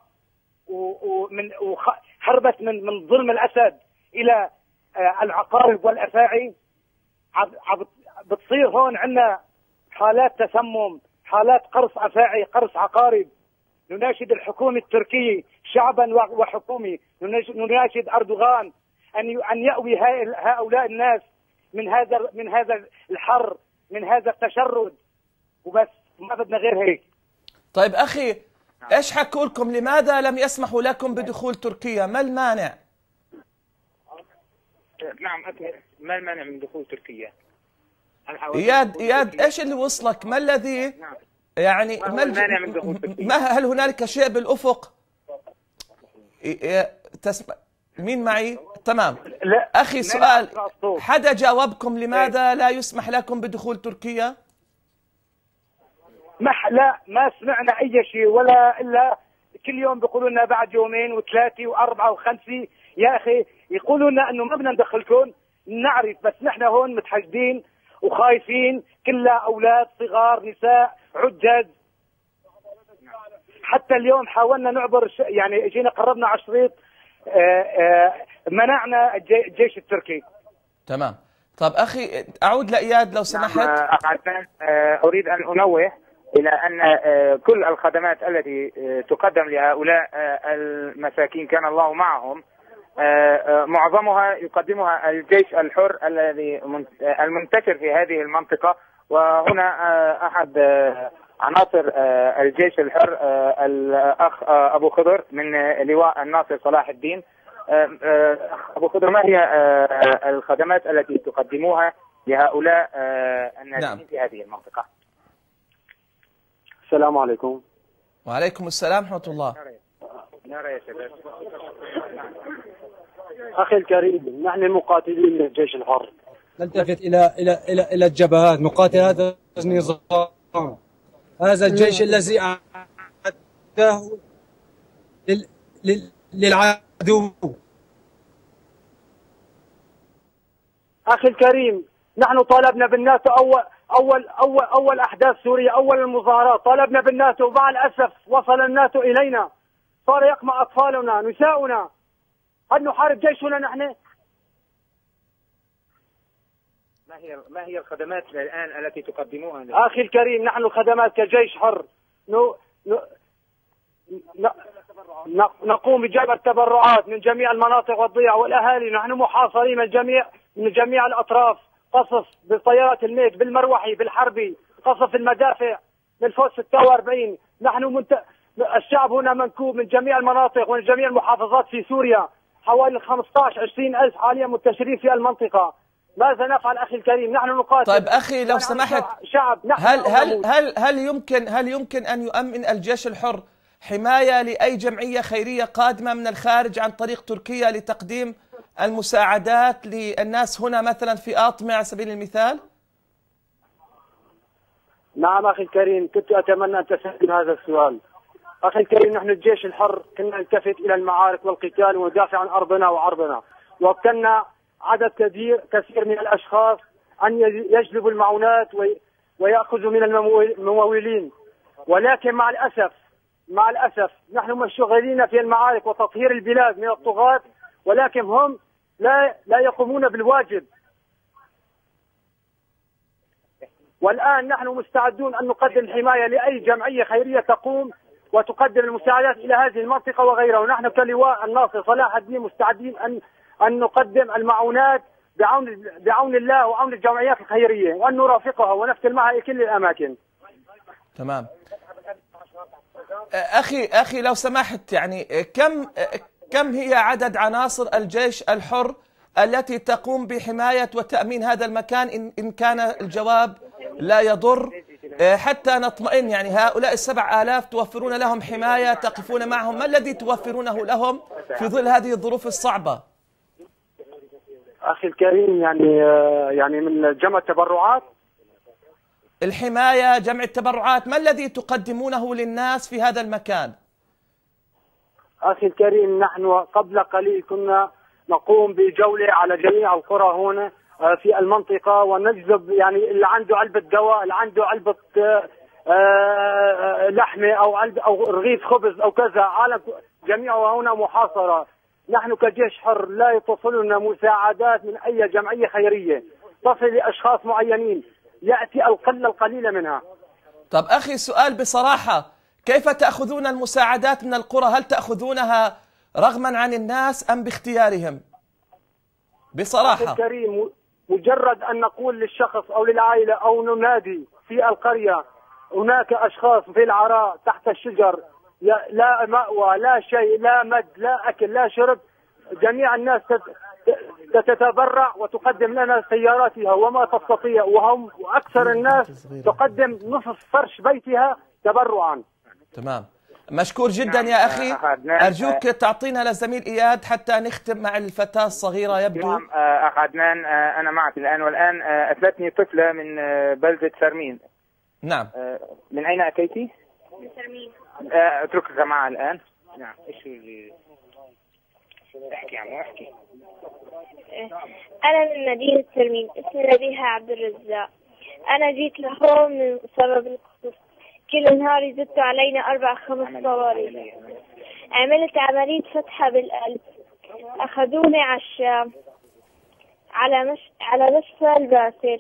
وهربت من ظلم الأسد إلى العقارب والأفاعي. بتصير هون عندنا حالات تسمم، حالات قرص أفاعي، قرص عقارب. نناشد الحكومة التركية شعبا وحكومي، نناشد أردوغان أن يأوي هؤلاء الناس من هذا الحر، من هذا التشرد. وبس ما بدنا غير هيك. طيب أخي إيش حكوا لكم؟ لماذا لم يسمحوا لكم بدخول تركيا؟ ما المانع؟ نعم ما المانع من دخول تركيا؟ إياد إيش اللي وصلك؟ ما الذي يعني ما المانع من دخول تركيا؟ هل هنالك شيء بالأفق؟ تسمع مين معي؟ تمام. أخي سؤال، حدا جاوبكم لماذا لا يسمح لكم بدخول تركيا؟ لا، ما سمعنا أي شيء، ولا إلا كل يوم بيقولوا لنا بعد يومين وثلاثة وأربعة وخمسة. يا أخي يقولوا لنا إنه ما بدنا ندخلكم، نعرف، بس نحن هون متحجدين وخايفين، كلها أولاد صغار نساء عجز. حتى اليوم حاولنا نعبر، يعني جينا قربنا على الشريط، منعنا الجيش التركي. تمام. طب أخي أعود لإياد لو سمحت. أريد أن أنوه إلى أن كل الخدمات التي تقدم لهؤلاء المساكين كان الله معهم معظمها يقدمها الجيش الحر الذي المنتشر في هذه المنطقة. وهنا أحد عناصر الجيش الحر الأخ أبو خضر من لواء الناصر صلاح الدين. أبو خضر، ما هي الخدمات التي تقدموها لهؤلاء النازحين في هذه المنطقة؟ السلام عليكم. وعليكم السلام ورحمة الله. نرى يا شباب. أخي الكريم، نحن مقاتلين للجيش الحر، نلتفت إلى الجبهات. مقاتل هذا النظام، هذا الجيش الذي أعده للعدو. أخي الكريم، نحن طالبنا بالناتو أول أحداث سوريا، أول المظاهرات طالبنا بالناتو، ومع الأسف وصل الناتو إلينا، صار يقمع أطفالنا نساؤنا. هل نحارب جيشنا نحن؟ ما هي الخدمات الآن التي تقدموها؟ أخي الكريم، نحن خدمات كجيش حر نقوم بجمع التبرعات من جميع المناطق والضياع والأهالي. نحن محاصرين من جميع الأطراف، قصف بالطيارات الميج، بالمروحي، بالحربي، قصف المدافع من فوق 46. نحن الشعب هنا منكوب من جميع المناطق ومن جميع المحافظات في سوريا، حوالي 15-20 ألف حاليا منتشرين في المنطقة. ماذا نفعل أخي الكريم؟ نحن نقاتل. طيب أخي لو سمحت، شعب، هل يمكن أن يؤمن الجيش الحر حماية لأي جمعية خيرية قادمة من الخارج عن طريق تركيا لتقديم المساعدات للناس هنا مثلا في أطمع على سبيل المثال؟ نعم أخي الكريم، كنت أتمنى أن تسأل هذا السؤال. أخي الكريم، نحن الجيش الحر كنا نلتفت إلى المعارك والقتال وندافع عن أرضنا وعرضنا، وكنا عدد كثير من الأشخاص أن يجلبوا المعونات ويأخذوا من الممولين. ولكن مع الأسف نحن مشغولين في المعارك وتطهير البلاد من الطغاة، ولكن هم لا يقومون بالواجب. والآن نحن مستعدون أن نقدم حماية لأي جمعية خيرية تقوم وتقدم المساعدات إلى هذه المنطقة وغيرها. ونحن كلواء الناصر صلاح الدين مستعدين أن نقدم المعونات بعون الله وعون الجمعيات الخيرية، وأن نرافقها ونفتل معها كل الأماكن. تمام. أخي لو سمحت، يعني كم هي عدد عناصر الجيش الحر التي تقوم بحماية وتأمين هذا المكان إن كان الجواب لا يضر، حتى نطمئن؟ يعني هؤلاء 7000 توفرون لهم حماية، تقفون معهم، ما الذي توفرونه لهم في ظل هذه الظروف الصعبة؟ أخي الكريم، يعني من جمع التبرعات، الحماية، جمع التبرعات، ما الذي تقدمونه للناس في هذا المكان؟ أخي الكريم، نحن قبل قليل كنا نقوم بجولة على جميع القرى هنا في المنطقة، ونجذب يعني اللي عنده علبة دواء، اللي عنده علبة لحمة أو رغيف خبز أو كذا، عالم جميعها هنا محاصرة. نحن كجيش حر لا تصلنا مساعدات من أي جمعية خيرية، تصل لأشخاص معينين، يأتي القليل منها. طب أخي سؤال بصراحة، كيف تأخذون المساعدات من القرى؟ هل تأخذونها رغما عن الناس أم باختيارهم؟ بصراحة أخي الكريم، مجرد أن نقول للشخص أو للعائلة أو ننادي في القرية هناك أشخاص في العراء تحت الشجر، لا مأوى، لا شيء، لا مد، لا أكل، لا شرب، جميع الناس تتبرع وتقدم لنا سياراتها وما تستطيع، وأكثر الناس تقدم نصف فرش بيتها تبرعا. تمام. مشكور جدا يا أخي. أرجوك تعطينا للزميل إياد حتى نختم مع الفتاة الصغيرة يبدو. نعم أخ عدنان، أنا معك الآن، والآن أتلتني طفلة من بلدة سرمين. نعم. من أين أتيتي؟ من سرمين. أتركك معها الآن. نعم. إيش اللي احكي عمو احكي. أنا من مدينة سرمين، اسمي نبيها عبد الرزاق. أنا جيت لهون من سبب القصف، كل نهار زدتوا علينا 4-5 صواريخ. عملت عملية فتحة بالقلب، أخذوني على الشام على مشفى الباسل.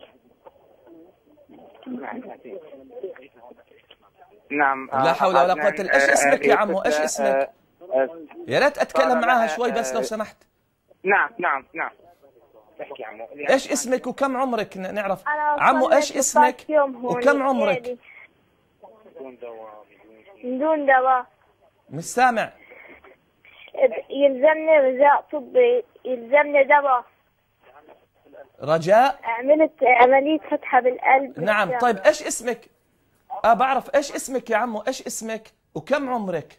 نعم. لا حول ولا قوة إلا. إيش اسمك يا عمو؟ إيش اسمك؟ يا ريت أتكلم معاها شوي بس لو سمحت. نعم نعم نعم. احكي عمو. إيش اسمك وكم عمرك نعرف؟ عمو إيش اسمك وكم عمرك؟ من دون دواء. مش سامع. يلزمني غذاء طبي، يلزمني دواء. رجاء. عملت عملية فتحة بالقلب. نعم. طيب إيش اسمك؟ بعرف إيش اسمك يا عمو؟ إيش اسمك وكم عمرك؟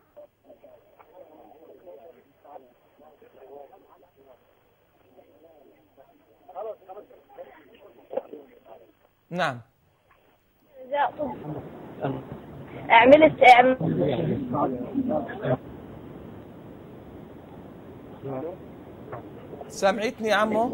نعم. عملت سامعتني يا عمو؟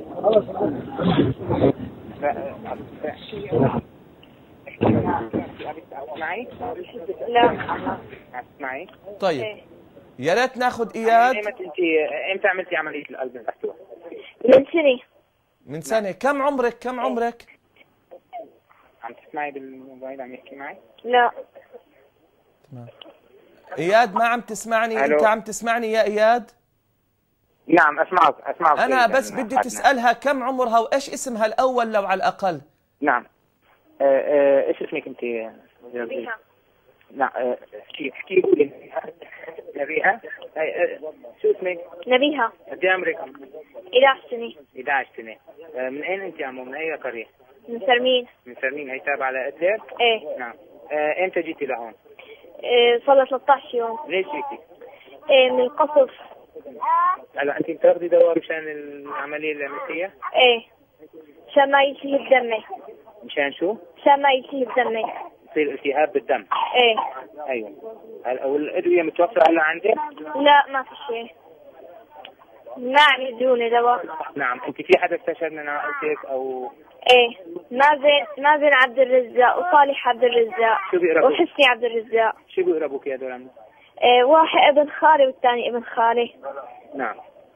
معي؟ لا. معي؟ طيب يا ريت ناخذ اياد. امتى عملتي عملية القلب المفتوح؟ من سنة. من سنة. كم عمرك؟ كم عمرك؟ عم تسمعي بالموبايل عم يحكي معي؟ لا. تمام. اياد ما عم تسمعني؟ انت عم تسمعني يا اياد؟ نعم اسمعك. انا بس بدي تسألها كم عمرها وايش اسمها الاول لو على الاقل. نعم. ايش اسمك انت؟ نبيها. نعم. احكي لي. نبيها. شو اسمك؟ نبيها. قد ايه عمرك؟ 11 سنة. 11 سنة. من اين انت يا عمو؟ من اي قرية؟ من سرمين. من سرمين. هي تابعة لإدلب؟ ايه. نعم. امتى جيتي لهون؟ صار له 13 يوم. ليش جيتي؟ من القصف. هلا انت بتاخذي دواء مشان العملية اللي عملتيها؟ ايه. مشان ما يلتهب دمي. مشان شو؟ مشان ما يلتهب دمي. يصير التهاب بالدم. ايه. ايوه. والادوية متوفرة هلا عندك؟ لا ما في شيء. ما عم يدوني دواء. نعم. انت في حدا استشهد من عائلتك او؟ ايه. مازن عبد الرزاق وصالح عبد الرزاق. شو بيقربوك؟ وحسني عبد الرزاق. شو بيقربوك يا دول عمو؟ واحد ابن خالي والثاني ابن خالي. نعم.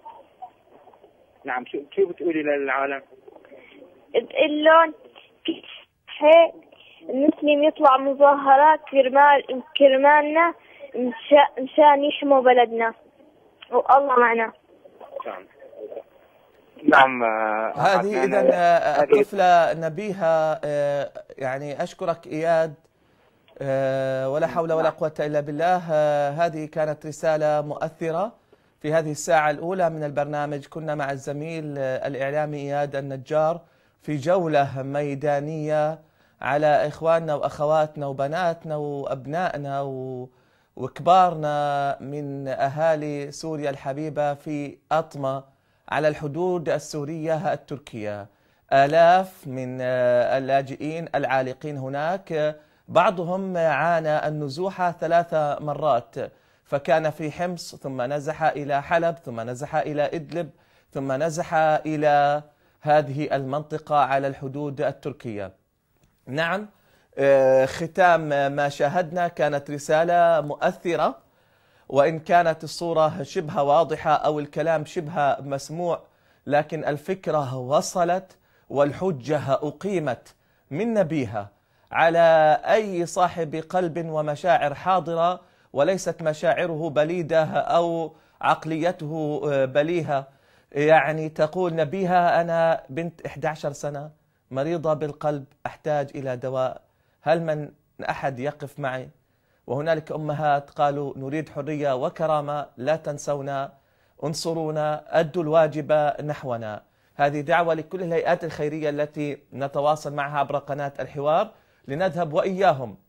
نعم. شو بتقولي للعالم؟ بقول لهم هيك المسلم يطلع مظاهرات كرمالنا مشان يحموا بلدنا والله معنا. نعم. هذه إذن الطفلة نبيها. يعني أشكرك إياد، ولا حول ولا قوة إلا بالله. هذه كانت رسالة مؤثرة في هذه الساعة الأولى من البرنامج. كنا مع الزميل الإعلامي إياد النجار في جولة ميدانية على إخواننا وأخواتنا وبناتنا وأبنائنا وكبارنا من أهالي سوريا الحبيبة في أطمة على الحدود السورية التركية. آلاف من اللاجئين العالقين هناك، بعضهم عانى النزوح 3 مرات، فكان في حمص ثم نزح إلى حلب ثم نزح إلى إدلب ثم نزح إلى هذه المنطقة على الحدود التركية. نعم، ختام ما شاهدنا كانت رسالة مؤثرة، وإن كانت الصورة شبه واضحة أو الكلام شبه مسموع، لكن الفكرة وصلت والحجة أقيمت من نبيها على أي صاحب قلب ومشاعر حاضرة وليست مشاعره بليدة أو عقليته بليهة. يعني تقول نبيها: أنا بنت 11 سنة مريضة بالقلب أحتاج إلى دواء، هل من أحد يقف معي؟ وهنالك أمهات قالوا: نريد حرية وكرامة، لا تنسونا، انصرونا، أدوا الواجب نحونا. هذه دعوة لكل الهيئات الخيرية التي نتواصل معها عبر قناة الحوار لنذهب وإياهم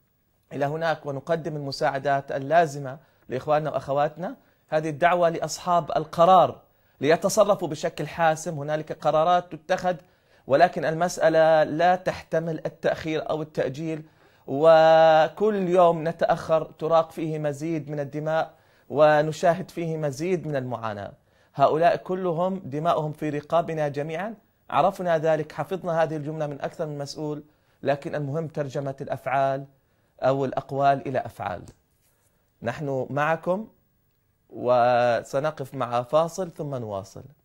إلى هناك ونقدم المساعدات اللازمة لإخواننا وأخواتنا. هذه الدعوة لأصحاب القرار ليتصرفوا بشكل حاسم. هنالك قرارات تتخذ، ولكن المسألة لا تحتمل التأخير أو التأجيل، وكل يوم نتأخر تراق فيه مزيد من الدماء ونشاهد فيه مزيد من المعاناة. هؤلاء كلهم دماؤهم في رقابنا جميعا، عرفنا ذلك، حفظنا هذه الجملة من أكثر من مسؤول، لكن المهم ترجمة الأفعال أو الأقوال إلى أفعال. نحن معكم وسنقف مع فاصل ثم نواصل.